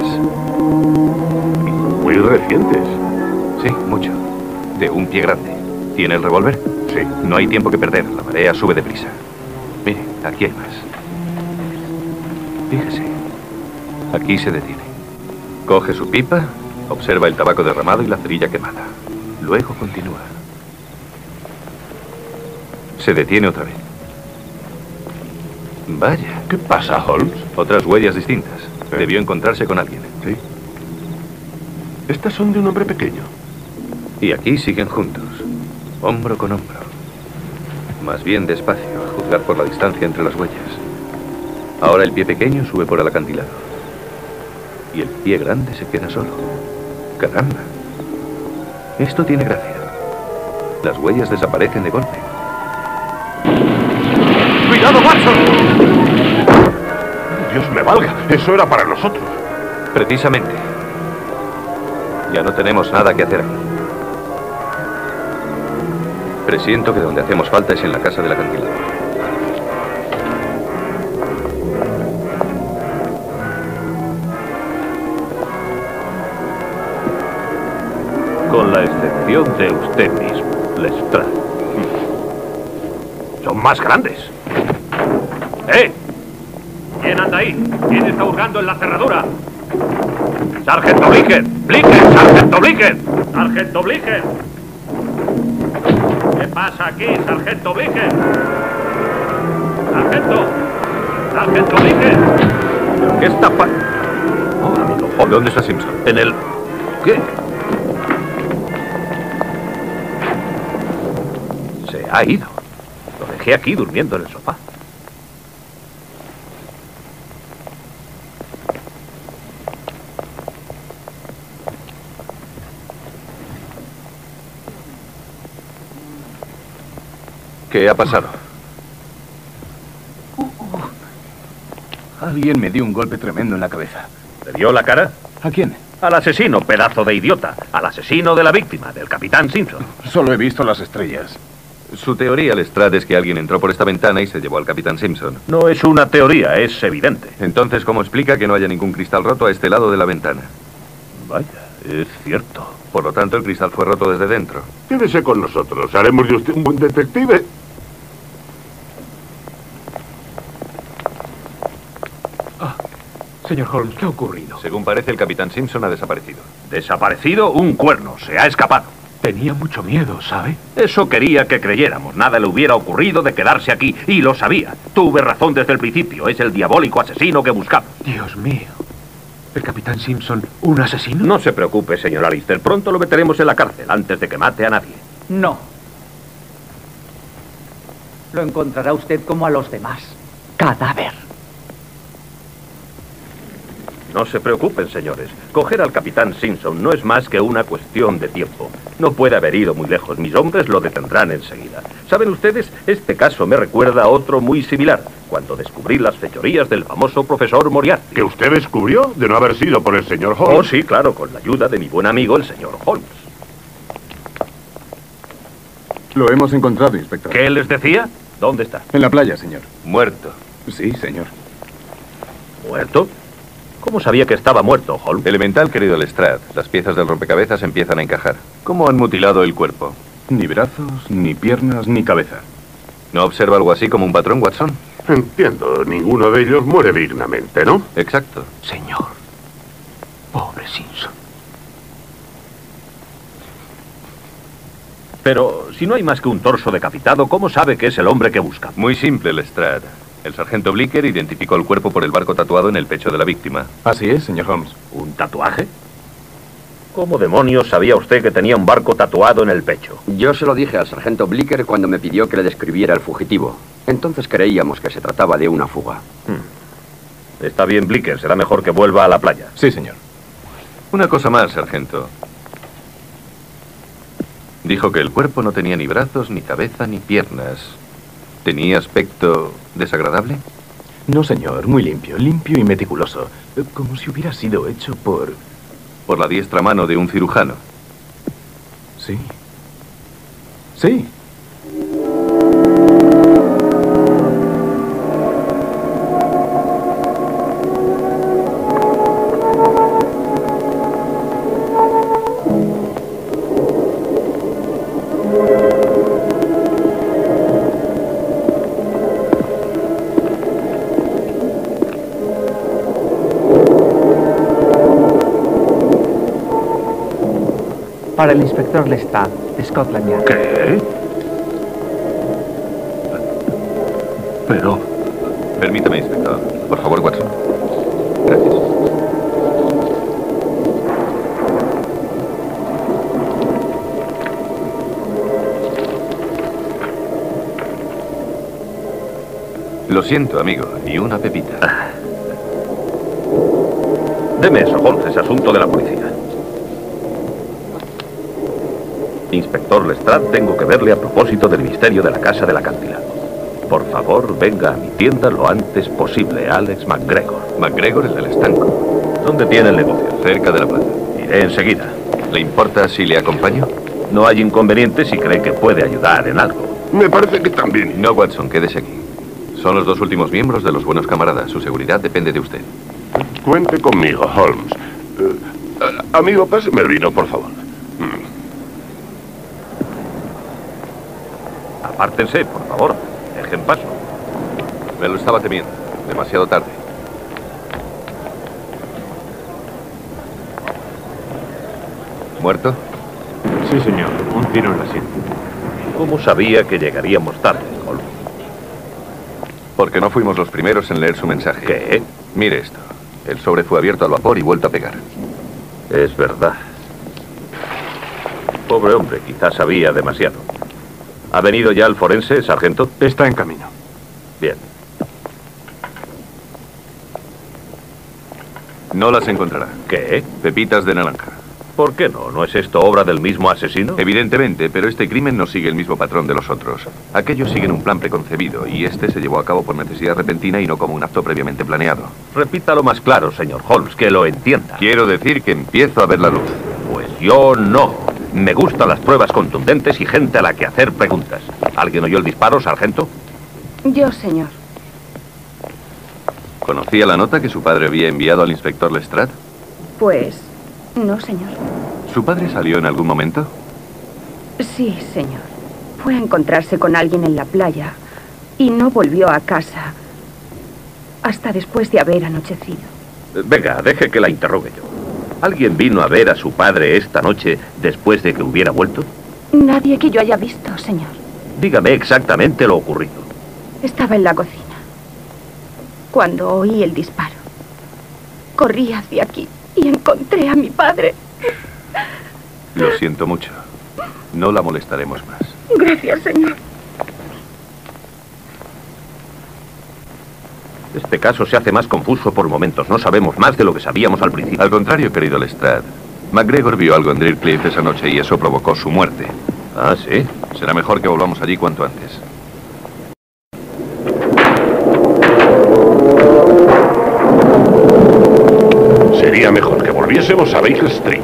Muy recientes. Sí, mucho. De un pie grande. ¿Tiene el revólver? Sí. No hay tiempo que perder. La marea sube deprisa. Mire, aquí hay más. Fíjese. Aquí se detiene. Coge su pipa, observa el tabaco derramado y la cerilla quemada. Luego continúa. Se detiene otra vez. Vaya. ¿Qué pasa, Holmes? Otras huellas distintas. Debió encontrarse con alguien. Sí. Estas son de un hombre pequeño. Y aquí siguen juntos. Hombro con hombro. Más bien despacio, a juzgar por la distancia entre las huellas. Ahora el pie pequeño sube por el acantilado. Y el pie grande se queda solo. ¡Caramba! Esto tiene gracia. Las huellas desaparecen de golpe. ¡Cuidado, Watson! Dios me valga, eso era para nosotros. Precisamente. Ya no tenemos nada que hacer aquí. Presiento que donde hacemos falta es en la casa del acantilado. Con la excepción de usted mismo, Lestrade. Son más grandes. ¡Eh! ¿Quién anda ahí? ¿Quién está hurgando en la cerradura? ¡Sargento Blicker! ¡Blicker! ¡Sargento Blicker! ¡Sargento Blicker! ¿Qué pasa aquí, Sargento Blicker? ¡Sargento! ¡Sargento Blicker! ¿Qué está pasando? Oh, amigo. ¿De dónde está Simpson? En el... ¿Qué? Se ha ido. Lo dejé aquí durmiendo en el sofá. ¿Qué ha pasado? Alguien me dio un golpe tremendo en la cabeza. ¿Le dio la cara? ¿A quién? Al asesino, pedazo de idiota. Al asesino de la víctima, del capitán Simpson. Solo he visto las estrellas. Su teoría, Lestrade, es que alguien entró por esta ventana y se llevó al capitán Simpson. No es una teoría, es evidente. Entonces, ¿cómo explica que no haya ningún cristal roto a este lado de la ventana? Vaya, es cierto. Por lo tanto, el cristal fue roto desde dentro. Quédese con nosotros. Haremos de usted un buen detective. Señor Holmes, ¿qué ha ocurrido? Según parece, el capitán Simpson ha desaparecido. ¿Desaparecido? Un cuerno. Se ha escapado. Tenía mucho miedo, ¿sabe? Eso quería que creyéramos. Nada le hubiera ocurrido de quedarse aquí. Y lo sabía. Tuve razón desde el principio. Es el diabólico asesino que buscamos. Dios mío. ¿El capitán Simpson, un asesino? No se preocupe, señor Alistair. Pronto lo meteremos en la cárcel antes de que mate a nadie. No. Lo encontrará usted como a los demás. Cadáver. No se preocupen, señores. Coger al capitán Simpson no es más que una cuestión de tiempo. No puede haber ido muy lejos. Mis hombres lo detendrán enseguida. ¿Saben ustedes? Este caso me recuerda a otro muy similar, cuando descubrí las fechorías del famoso profesor Moriarty. ¿Que usted descubrió? De no haber sido por el señor Holmes. Oh, sí, claro, con la ayuda de mi buen amigo, el señor Holmes. Lo hemos encontrado, inspector. ¿Qué les decía? ¿Dónde está? En la playa, señor. Muerto. Sí, señor. ¿Muerto? ¿Cómo sabía que estaba muerto, Holmes? Elemental, querido Lestrade. Las piezas del rompecabezas empiezan a encajar. ¿Cómo han mutilado el cuerpo? Ni brazos, ni piernas, ni cabeza. ¿No observa algo así como un patrón, Watson? Entiendo. Ninguno de ellos muere dignamente, ¿no? Exacto. Señor. Pobre Simpson. Pero si no hay más que un torso decapitado, ¿cómo sabe que es el hombre que busca? Muy simple, Lestrade. El sargento Blicker identificó el cuerpo por el barco tatuado en el pecho de la víctima. Así es, señor Holmes. ¿Un tatuaje? ¿Cómo demonios sabía usted que tenía un barco tatuado en el pecho? Yo se lo dije al sargento Blicker cuando me pidió que le describiera al fugitivo. Entonces creíamos que se trataba de una fuga. Está bien, Blicker. Será mejor que vuelva a la playa. Sí, señor. Una cosa más, sargento. Dijo que el cuerpo no tenía ni brazos, ni cabeza, ni piernas. ¿Tenía aspecto desagradable? No, señor. Muy limpio. Limpio y meticuloso. Como si hubiera sido hecho por... Por la diestra mano de un cirujano. Sí. Sí. Para el inspector Lestrade, de Scotland Yard. ¿Qué? Pero... Permítame, inspector. Por favor, Watson. Gracias. Lo siento, amigo. Y una pepita. Deme eso, Holmes. Es asunto de la policía. Inspector Lestrade, tengo que verle a propósito del misterio de la casa del acantilado. Por favor, venga a mi tienda lo antes posible, Alex McGregor. McGregor, el del estanco. ¿Dónde tiene el negocio? Cerca de la plaza. Iré enseguida. ¿Le importa si le acompaño? No hay inconveniente si cree que puede ayudar en algo. Me parece que también. No, Watson, quédese aquí. Son los dos últimos miembros de los buenos camaradas. Su seguridad depende de usted. Cuente conmigo, Holmes. Amigo, páseme el vino, por favor. Apártense, por favor. Dejen paso. Me lo estaba temiendo. Demasiado tarde. ¿Muerto? Sí, señor. Un tiro en la sien. ¿Cómo sabía que llegaríamos tarde, Holmes? Porque no fuimos los primeros en leer su mensaje. ¿Qué? Mire esto. El sobre fue abierto al vapor y vuelto a pegar. Es verdad. Pobre hombre, quizás sabía demasiado. ¿Ha venido ya el forense, sargento? Está en camino. Bien. No las encontrará. ¿Qué? Pepitas de naranja. ¿Por qué no? ¿No es esto obra del mismo asesino? Evidentemente, pero este crimen no sigue el mismo patrón de los otros. Aquellos siguen un plan preconcebido y este se llevó a cabo por necesidad repentina y no como un acto previamente planeado. Repítalo más claro, señor Holmes, que lo entienda. Quiero decir que empiezo a ver la luz. Pues yo no. Me gustan las pruebas contundentes y gente a la que hacer preguntas. ¿Alguien oyó el disparo, sargento? Yo, señor. ¿Conocía la nota que su padre había enviado al inspector Lestrade? Pues... no, señor. ¿Su padre salió en algún momento? Sí, señor. Fue a encontrarse con alguien en la playa y no volvió a casa hasta después de haber anochecido. Venga, deje que la interrogue yo. ¿Alguien vino a ver a su padre esta noche después de que hubiera vuelto? Nadie que yo haya visto, señor. Dígame exactamente lo ocurrido. Estaba en la cocina cuando oí el disparo. Corrí hacia aquí y encontré a mi padre. Lo siento mucho. No la molestaremos más. Gracias, señor. Este caso se hace más confuso por momentos. No sabemos más de lo que sabíamos al principio. Al contrario, querido Lestrade. MacGregor vio algo en Drillcliff esa noche y eso provocó su muerte. Ah, ¿sí? Será mejor que volvamos allí cuanto antes. Sería mejor que volviésemos a Baker Street.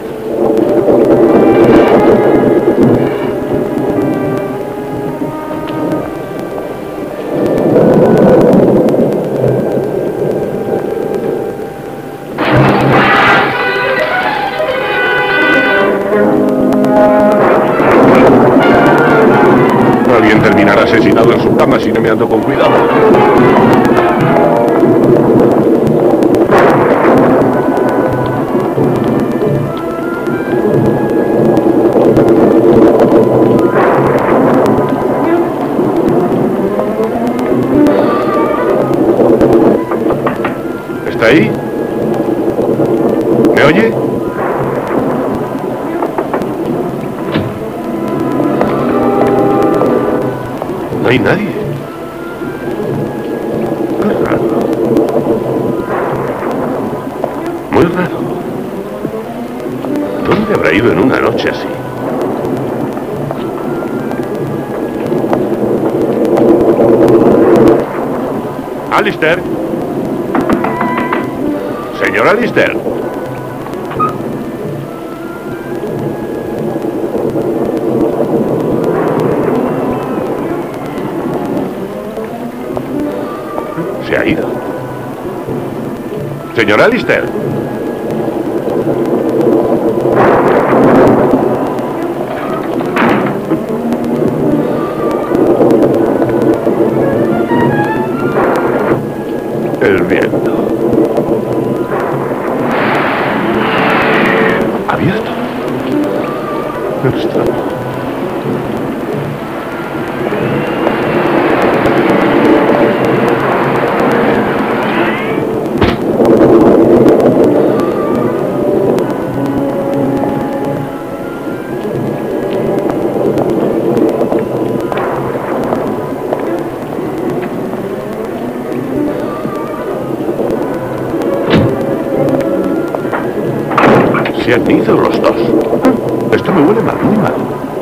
Alguien terminará asesinado en su cama si no me ando con cuidado. ¿Está ahí? ¿Me oye? No hay nadie. Qué raro. Muy raro. ¿Dónde habrá ido en una noche así? Alistair. Señor Alistair. Se ha ido. Señor Alistair. El viento. Abierto. Extraño. Se han ido los dos. Esto me huele mal, muy mal.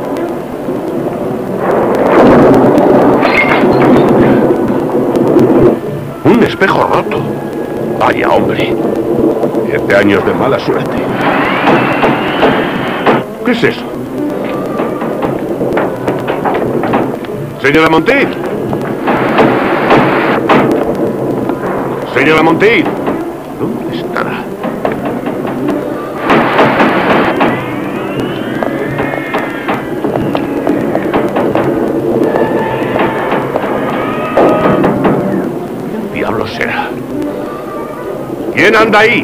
Un espejo roto. Vaya hombre. 7 años de mala suerte. ¿Qué es eso? Señora Monteith. Señora Monteith. ¿Dónde estará? Será. ¿Quién anda ahí?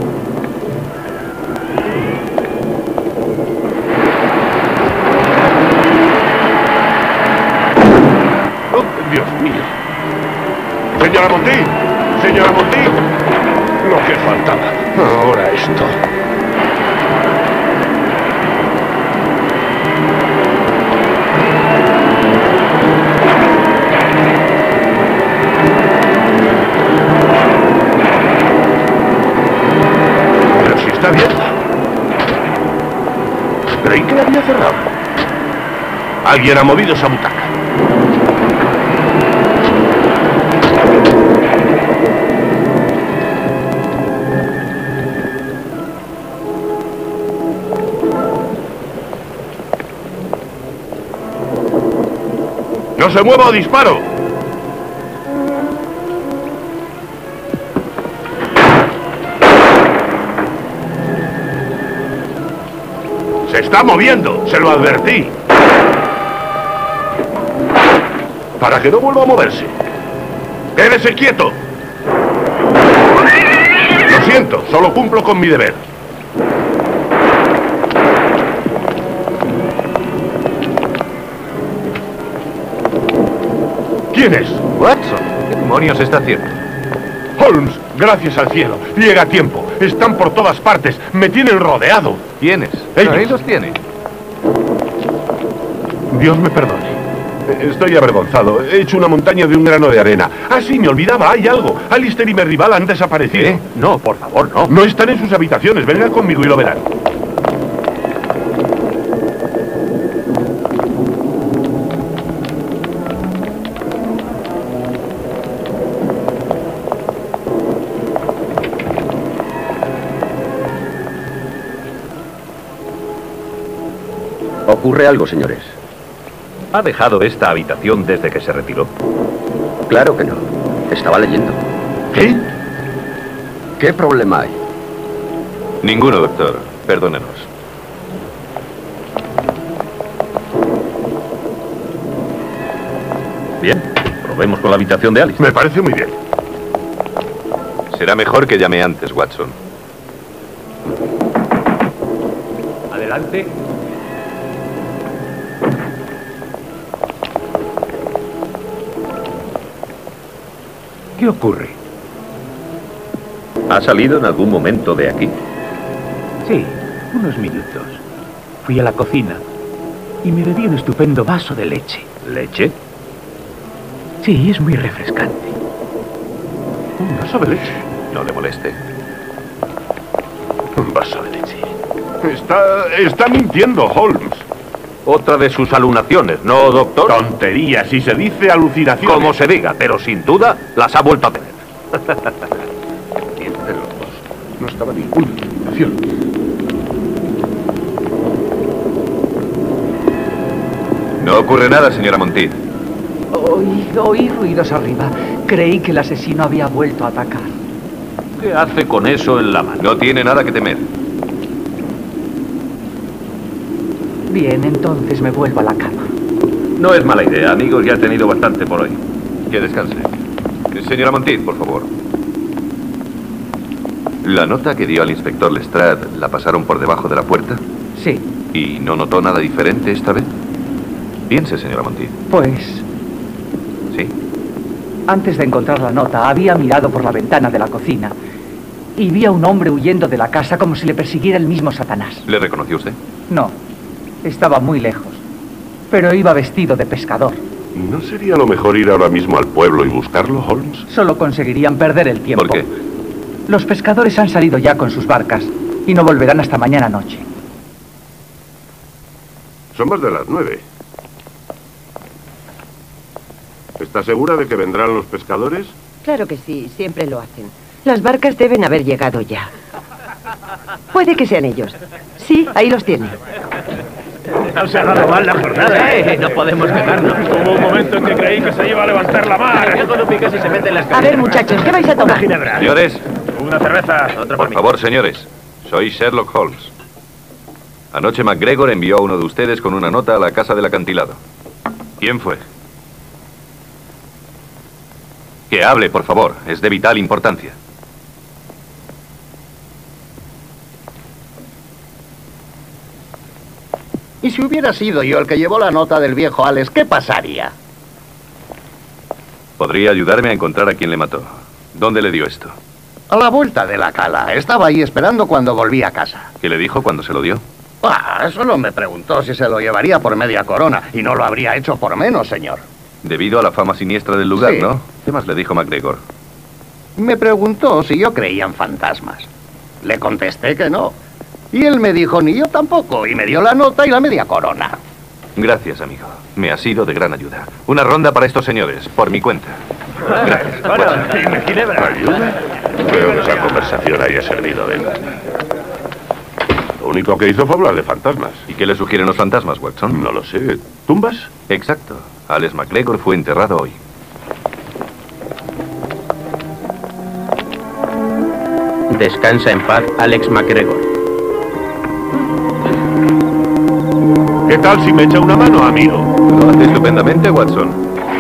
Oh, Dios mío. Señora Monteith. Señora Monteith. Lo que faltaba. Ahora esto. Está abierta. Creí que la había cerrado. Alguien ha movido esa butaca. ¡No se mueva o disparo! ¡Se está moviendo! ¡Se lo advertí! Para que no vuelva a moverse. ¡Quédese quieto! Lo siento, solo cumplo con mi deber. ¿Quién es? Watson, ¿qué demonios está haciendo? Holmes, gracias al cielo. Llega a tiempo. Están por todas partes. Me tienen rodeado. ¿Quiénes? Ellos. Ahí los tiene. Dios me perdone. Estoy avergonzado. He hecho una montaña de un grano de arena. Ah, sí, me olvidaba, hay algo. Alistair y Merrival han desaparecido. ¿Eh? No, por favor, no. No están en sus habitaciones. Vengan conmigo y lo verán. ¿Ocurre algo, señores? ¿Ha dejado esta habitación desde que se retiró? Claro que no. Estaba leyendo. ¿Qué? ¿Qué problema hay? Ninguno, doctor. Perdónenos. Bien, probemos con la habitación de Alice. Me parece muy bien. Será mejor que llame antes, Watson. Adelante. ¿Qué ocurre? ¿Ha salido en algún momento de aquí? Sí, unos minutos. Fui a la cocina y me bebí un estupendo vaso de leche. ¿Leche? Sí, es muy refrescante. Un vaso de leche. No le moleste. Un vaso de leche. Está mintiendo, Holmes. Otra de sus alucinaciones, ¿no, doctor? Tonterías, si se dice alucinaciones. Como se diga, pero sin duda las ha vuelto a tener. Entre los dos. No estaba ninguna alucinación. No ocurre nada, señora Monteith. Oí ruidos arriba. Creí que el asesino había vuelto a atacar. ¿Qué hace con eso en la mano? No tiene nada que temer. Bien, entonces me vuelvo a la cama. No es mala idea, amigos, ya he tenido bastante por hoy. Que descanse. Señora Monteith, por favor. ¿La nota que dio al inspector Lestrade la pasaron por debajo de la puerta? Sí. ¿Y no notó nada diferente esta vez? Piense, señora Monteith. Pues, ¿Sí? antes de encontrar la nota, había mirado por la ventana de la cocina y vi a un hombre huyendo de la casa como si le persiguiera el mismo Satanás. ¿Le reconoció usted? No, estaba muy lejos, pero iba vestido de pescador. ¿No sería lo mejor ir ahora mismo al pueblo y buscarlo, Holmes? Solo conseguirían perder el tiempo. ¿Por qué? Los pescadores han salido ya con sus barcas y no volverán hasta mañana noche. Son más de las 9. ¿Está segura de que vendrán los pescadores? Claro que sí, siempre lo hacen. Las barcas deben haber llegado ya. Puede que sean ellos. Sí, ahí los tiene. No se ha dado mal la jornada. No podemos quedarnos. Hubo un momento en que creí que se iba a levantar la mar. Se mete en las A ver, muchachos, ¿qué vais a tomar? Ginebra. Señores, Una cerveza. Otra por favor, señores. Soy Sherlock Holmes. Anoche MacGregor envió a uno de ustedes con una nota a la casa del acantilado. ¿Quién fue? Que hable, por favor. Es de vital importancia. Y si hubiera sido yo el que llevó la nota del viejo Alex, ¿qué pasaría? ¿Podría ayudarme a encontrar a quien le mató? ¿Dónde le dio esto? A la vuelta de la cala. Estaba ahí esperando cuando volví a casa. ¿Qué le dijo cuando se lo dio? Solo me preguntó si se lo llevaría por media corona. Y no lo habría hecho por menos, señor. Debido a la fama siniestra del lugar, Sí. ¿no? ¿Qué más le dijo MacGregor? Me preguntó si yo creía en fantasmas. Le contesté que no. Y él me dijo, ni yo tampoco. Y me dio la nota y la media corona. Gracias, amigo. Me ha sido de gran ayuda. Una ronda para estos señores, por mi cuenta. Gracias. Bueno, Ginebra. ¿Ayuda? Creo que esa conversación haya servido de nada. Lo único que hizo fue hablar de fantasmas. ¿Y qué le sugieren los fantasmas, Watson? No lo sé. ¿Tumbas? Exacto. Alex MacGregor fue enterrado hoy. Descansa en paz, Alex MacGregor. ¿Qué tal si me echa una mano, amigo? Lo hace estupendamente, Watson.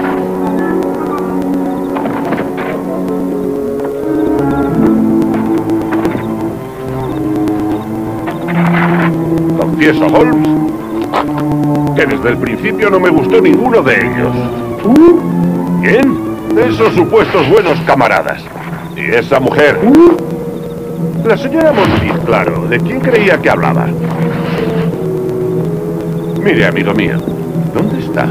Confieso, Holmes, que desde el principio no me gustó ninguno de ellos. ¿Quién? Esos supuestos buenos camaradas. Y esa mujer. La señora Monteith, claro. ¿De quién creía que hablaba? Mire, amigo mío, ¿Dónde está?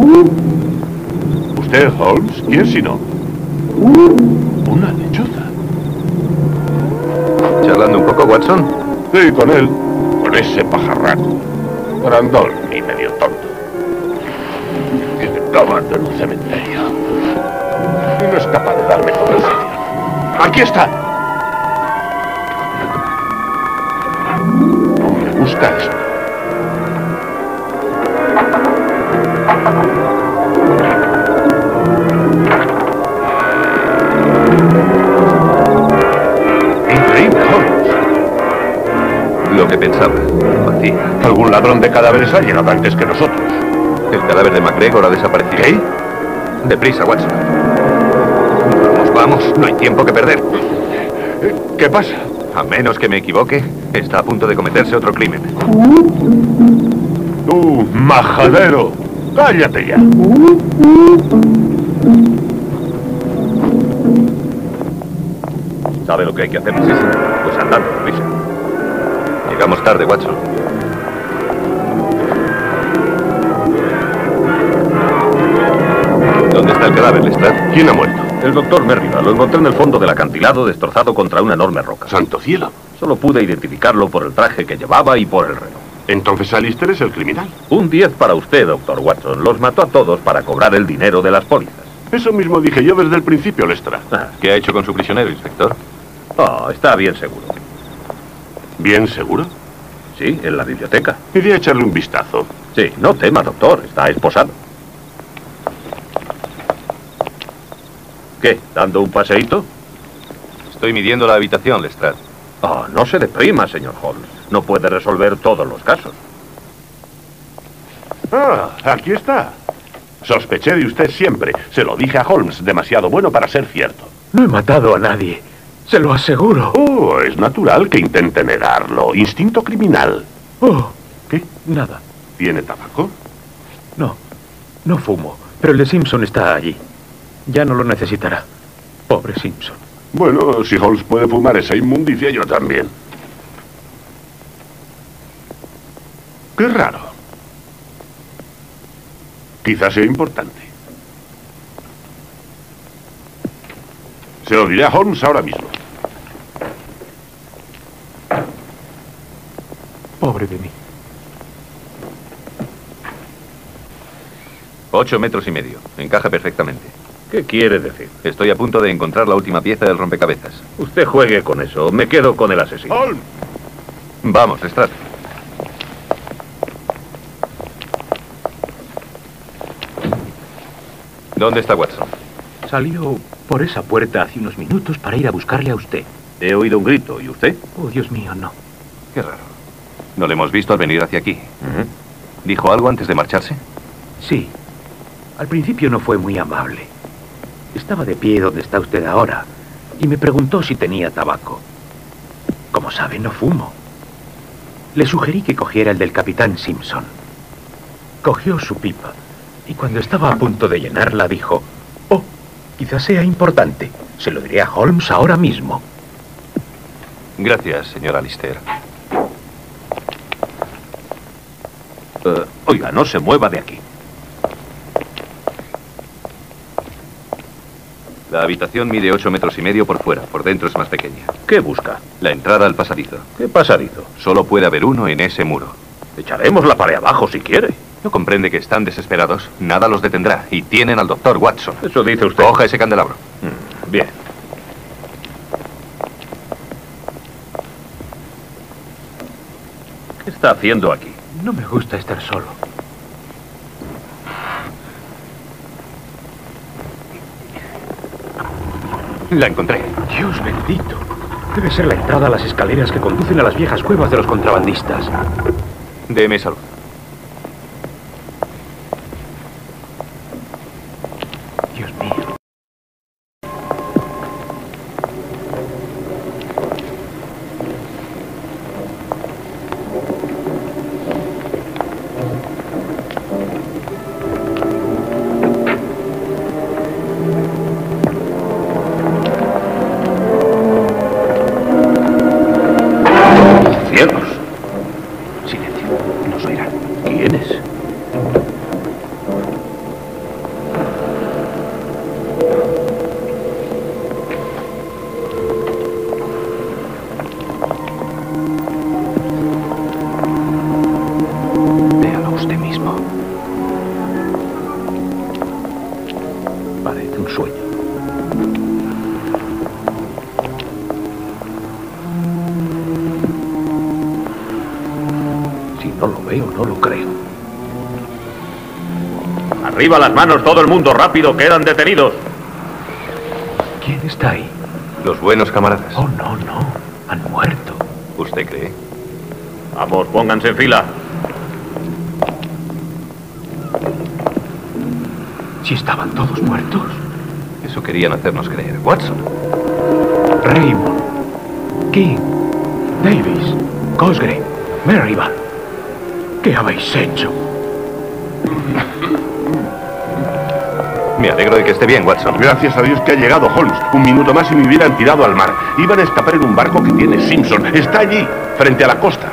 ¿Usted, Holmes? ¿Quién si no? Una lechuza. ¿Charlando un poco, Watson? Sí, con él. Con ese pajarraco. Grandón y medio tonto. Tiene cavando en un cementerio. Y no es capaz de darme conversación. ¡Aquí está! No me gusta esto. Increíble, Holmes. Lo que pensaba. Vacía. Algún ladrón de cadáveres ha llegado antes que nosotros. El cadáver de MacGregor ha desaparecido. ¿Qué? Deprisa, Watson. Vamos, no hay tiempo que perder. ¿Qué pasa? A menos que me equivoque, está a punto de cometerse otro crimen. ¡Tú, majadero! ¡Cállate ya! ¿Sabe lo que hay que hacer? Sí, señor. Pues andando, prisa. Llegamos tarde, Watson. ¿Dónde está el cadáver, Lestrade? ¿Quién ha muerto? El doctor Merriman. Lo encontré en el fondo del acantilado, destrozado contra una enorme roca. ¡Santo cielo! Solo pude identificarlo por el traje que llevaba y por el reloj. Entonces Alistair es el criminal. Un 10 para usted, doctor Watson. Los mató a todos para cobrar el dinero de las pólizas. Eso mismo dije yo desde el principio, Lestrade. ¿Qué ha hecho con su prisionero, inspector? Oh, está bien seguro. ¿Bien seguro? Sí, en la biblioteca. Iría a echarle un vistazo. Sí, no tema, doctor. Está esposado. ¿Qué? ¿Dando un paseíto? Estoy midiendo la habitación, Lestrade. Oh, no se deprima, señor Holmes. No puede resolver todos los casos. Ah, aquí está. Sospeché de usted siempre. Se lo dije a Holmes. Demasiado bueno para ser cierto. No he matado a nadie. Se lo aseguro. Oh, es natural que intente negarlo. Instinto criminal. Oh. ¿Qué? Nada. ¿Tiene tabaco? No. No fumo. Pero el de Simpson está allí. Ya no lo necesitará. Pobre Simpson. Bueno, si Holmes puede fumar esa inmundicia, yo también. Qué raro. Quizás sea importante. Se lo diré a Holmes ahora mismo. Pobre de mí. 8 metros y medio. Encaja perfectamente. ¿Qué quiere decir? Estoy a punto de encontrar la última pieza del rompecabezas. Usted juegue con eso. Me quedo con el asesino. ¡Holmes! Vamos, Lestrade. ¿Dónde está Watson? Salió por esa puerta hace unos minutos para ir a buscarle a usted. He oído un grito. ¿Y usted? Oh, Dios mío, no. Qué raro. No le hemos visto al venir hacia aquí. ¿Dijo algo antes de marcharse? Sí. Al principio no fue muy amable. Estaba de pie donde está usted ahora y me preguntó si tenía tabaco. Como sabe, no fumo. Le sugerí que cogiera el del capitán Simpson. Cogió su pipa y cuando estaba a punto de llenarla dijo: «Oh, quizás sea importante. Se lo diré a Holmes ahora mismo». Gracias, señor Alistair. Oiga, no se mueva de aquí. La habitación mide 8 metros y medio por fuera. Por dentro es más pequeña. ¿Qué busca? La entrada al pasadizo. ¿Qué pasadizo? Solo puede haber uno en ese muro. Echaremos la pared abajo si quiere. ¿No comprende que están desesperados? Nada los detendrá. Y tienen al doctor Watson. Eso dice usted. Coja ese candelabro. Bien. ¿Qué está haciendo aquí? No me gusta estar solo. La encontré. Dios bendito. Debe ser la entrada a las escaleras que conducen a las viejas cuevas de los contrabandistas. Deme esa luz. Dios mío. ¡Cielos! Silencio. Nos oirán. Si no lo veo, no lo creo. Arriba las manos, todo el mundo, rápido, quedan detenidos. ¿Quién está ahí? Los buenos camaradas. Oh, no, no. Han muerto. ¿Usted cree? Vamos, pónganse en fila. Si estaban todos muertos. Eso querían hacernos creer. Watson. Raymond. King. Davis. Cosgrave. Merriman. ¿Qué habéis hecho? Me alegro de que esté bien, Watson. Gracias a Dios que ha llegado Holmes. Un minuto más y me hubieran tirado al mar. Iban a escapar en un barco que tiene Simpson. Está allí, frente a la costa.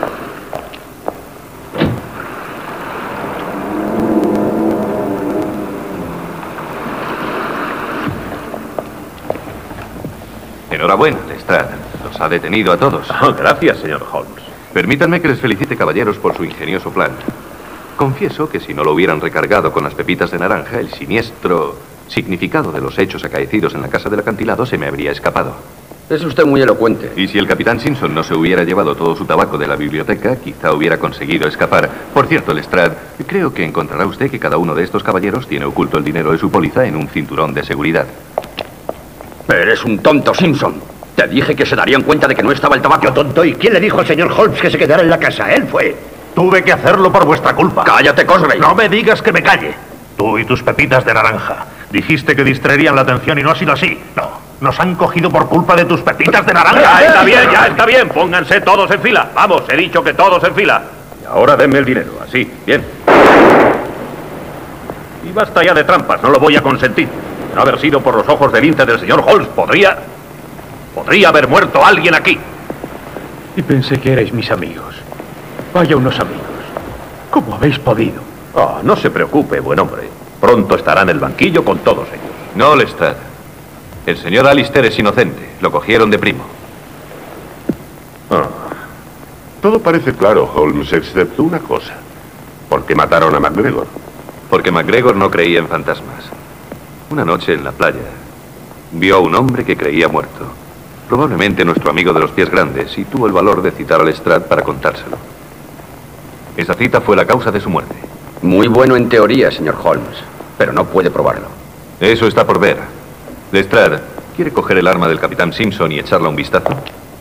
Enhorabuena, Lestrade. Los ha detenido a todos. Oh, gracias, señor Holmes. Permítanme que les felicite, caballeros, por su ingenioso plan. Confieso que si no lo hubieran recargado con las pepitas de naranja, el siniestro significado de los hechos acaecidos en la casa del acantilado se me habría escapado. Es usted muy elocuente. Y si el capitán Simpson no se hubiera llevado todo su tabaco de la biblioteca, quizá hubiera conseguido escapar. Por cierto, Lestrade, creo que encontrará usted que cada uno de estos caballeros tiene oculto el dinero de su póliza en un cinturón de seguridad. Eres un tonto, Simpson. Te dije que se darían cuenta de que no estaba el tabaco. Yo tonto. ¿Y quién le dijo al señor Holmes que se quedara en la casa? Él fue. Tuve que hacerlo por vuestra culpa. ¡Cállate, Cosgrave! No me digas que me calle. Tú y tus pepitas de naranja. Dijiste que distraerían la atención y no ha sido así. No, nos han cogido por culpa de tus pepitas de naranja. Ya está bien. Pónganse todos en fila. Vamos, he dicho que todos en fila. Y ahora denme el dinero, así, bien. Y basta ya de trampas, no lo voy a consentir. De no haber sido por los ojos del lince del señor Holmes, podría haber muerto alguien aquí. Y pensé que erais mis amigos. Vaya unos amigos. ¿Cómo habéis podido? Oh, no se preocupe, buen hombre. Pronto estará en el banquillo con todos ellos. No, Lestrade. El señor Alistair es inocente. Lo cogieron de primo. Todo parece claro, Holmes, excepto una cosa. ¿Por qué mataron a MacGregor? Porque MacGregor no creía en fantasmas. Una noche en la playa vio a un hombre que creía muerto. Probablemente nuestro amigo de los pies grandes, y tuvo el valor de citar a Lestrade para contárselo. Esa cita fue la causa de su muerte. Muy bueno en teoría, señor Holmes, pero no puede probarlo. Eso está por ver. Lestrade, ¿quiere coger el arma del capitán Simpson y echarla un vistazo?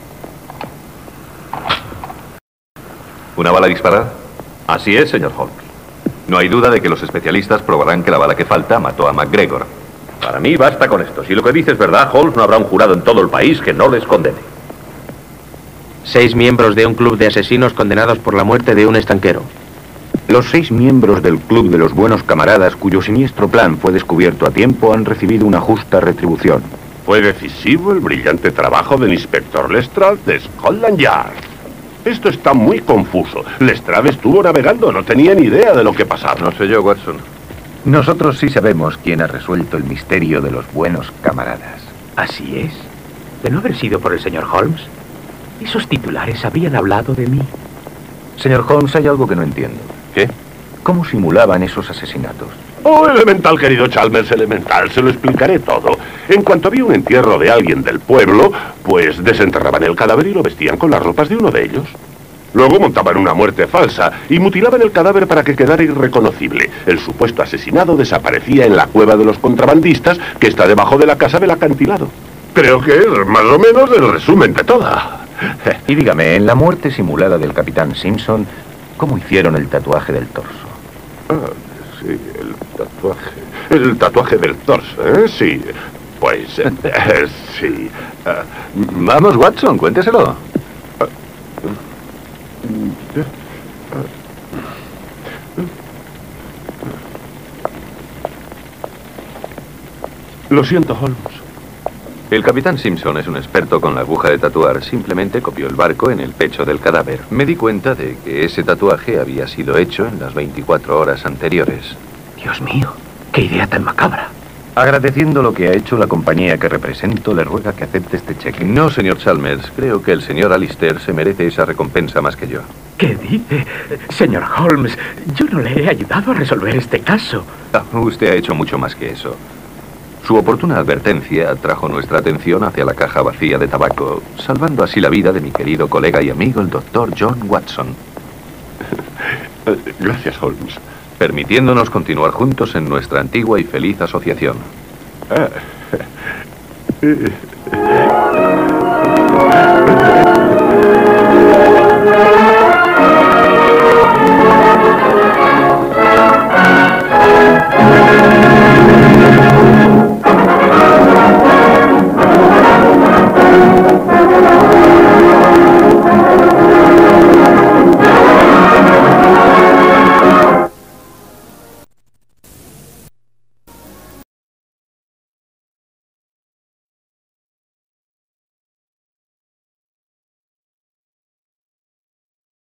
¿Una bala disparada? Así es, señor Holmes. No hay duda de que los especialistas probarán que la bala que falta mató a MacGregor. Para mí basta con esto. Si lo que dice es verdad, Holmes, no habrá un jurado en todo el país que no les condene. 6 miembros de un club de asesinos condenados por la muerte de un estanquero. Los 6 miembros del Club de los Buenos Camaradas, cuyo siniestro plan fue descubierto a tiempo, han recibido una justa retribución. Fue decisivo el brillante trabajo del inspector Lestrade de Scotland Yard. Esto está muy confuso. Lestrade estuvo navegando, no tenía ni idea de lo que pasaba. No sé yo, Watson. Nosotros sí sabemos quién ha resuelto el misterio de los buenos camaradas. ¿Así es? ¿De no haber sido por el señor Holmes? Esos titulares habían hablado de mí. Señor Holmes, hay algo que no entiendo. ¿Qué? ¿Cómo simulaban esos asesinatos? Oh, elemental, querido Chalmers, elemental, se lo explicaré todo. En cuanto había un entierro de alguien del pueblo, pues desenterraban el cadáver y lo vestían con las ropas de uno de ellos. Luego montaban una muerte falsa y mutilaban el cadáver para que quedara irreconocible. El supuesto asesinado desaparecía en la cueva de los contrabandistas que está debajo de la casa del acantilado. Creo que es más o menos el resumen de toda. Y dígame, en la muerte simulada del capitán Simpson, ¿cómo hicieron el tatuaje del torso? Ah, sí, el tatuaje del torso, ¿eh? Sí, pues, sí. Vamos, Watson, cuénteselo. Lo siento, Holmes. El capitán Simpson es un experto con la aguja de tatuar. Simplemente copió el barco en el pecho del cadáver. Me di cuenta de que ese tatuaje había sido hecho en las 24 horas anteriores. Dios mío, qué idea tan macabra. Agradeciendo lo que ha hecho la compañía que represento, le ruega que acepte este cheque. No, señor Chalmers. Creo que el señor Alistair se merece esa recompensa más que yo. ¿Qué dice? Señor Holmes, yo no le he ayudado a resolver este caso. Usted ha hecho mucho más que eso. Su oportuna advertencia atrajo nuestra atención hacia la caja vacía de tabaco, salvando así la vida de mi querido colega y amigo, el doctor John Watson. Gracias, Holmes. Permitiéndonos continuar juntos en nuestra antigua y feliz asociación.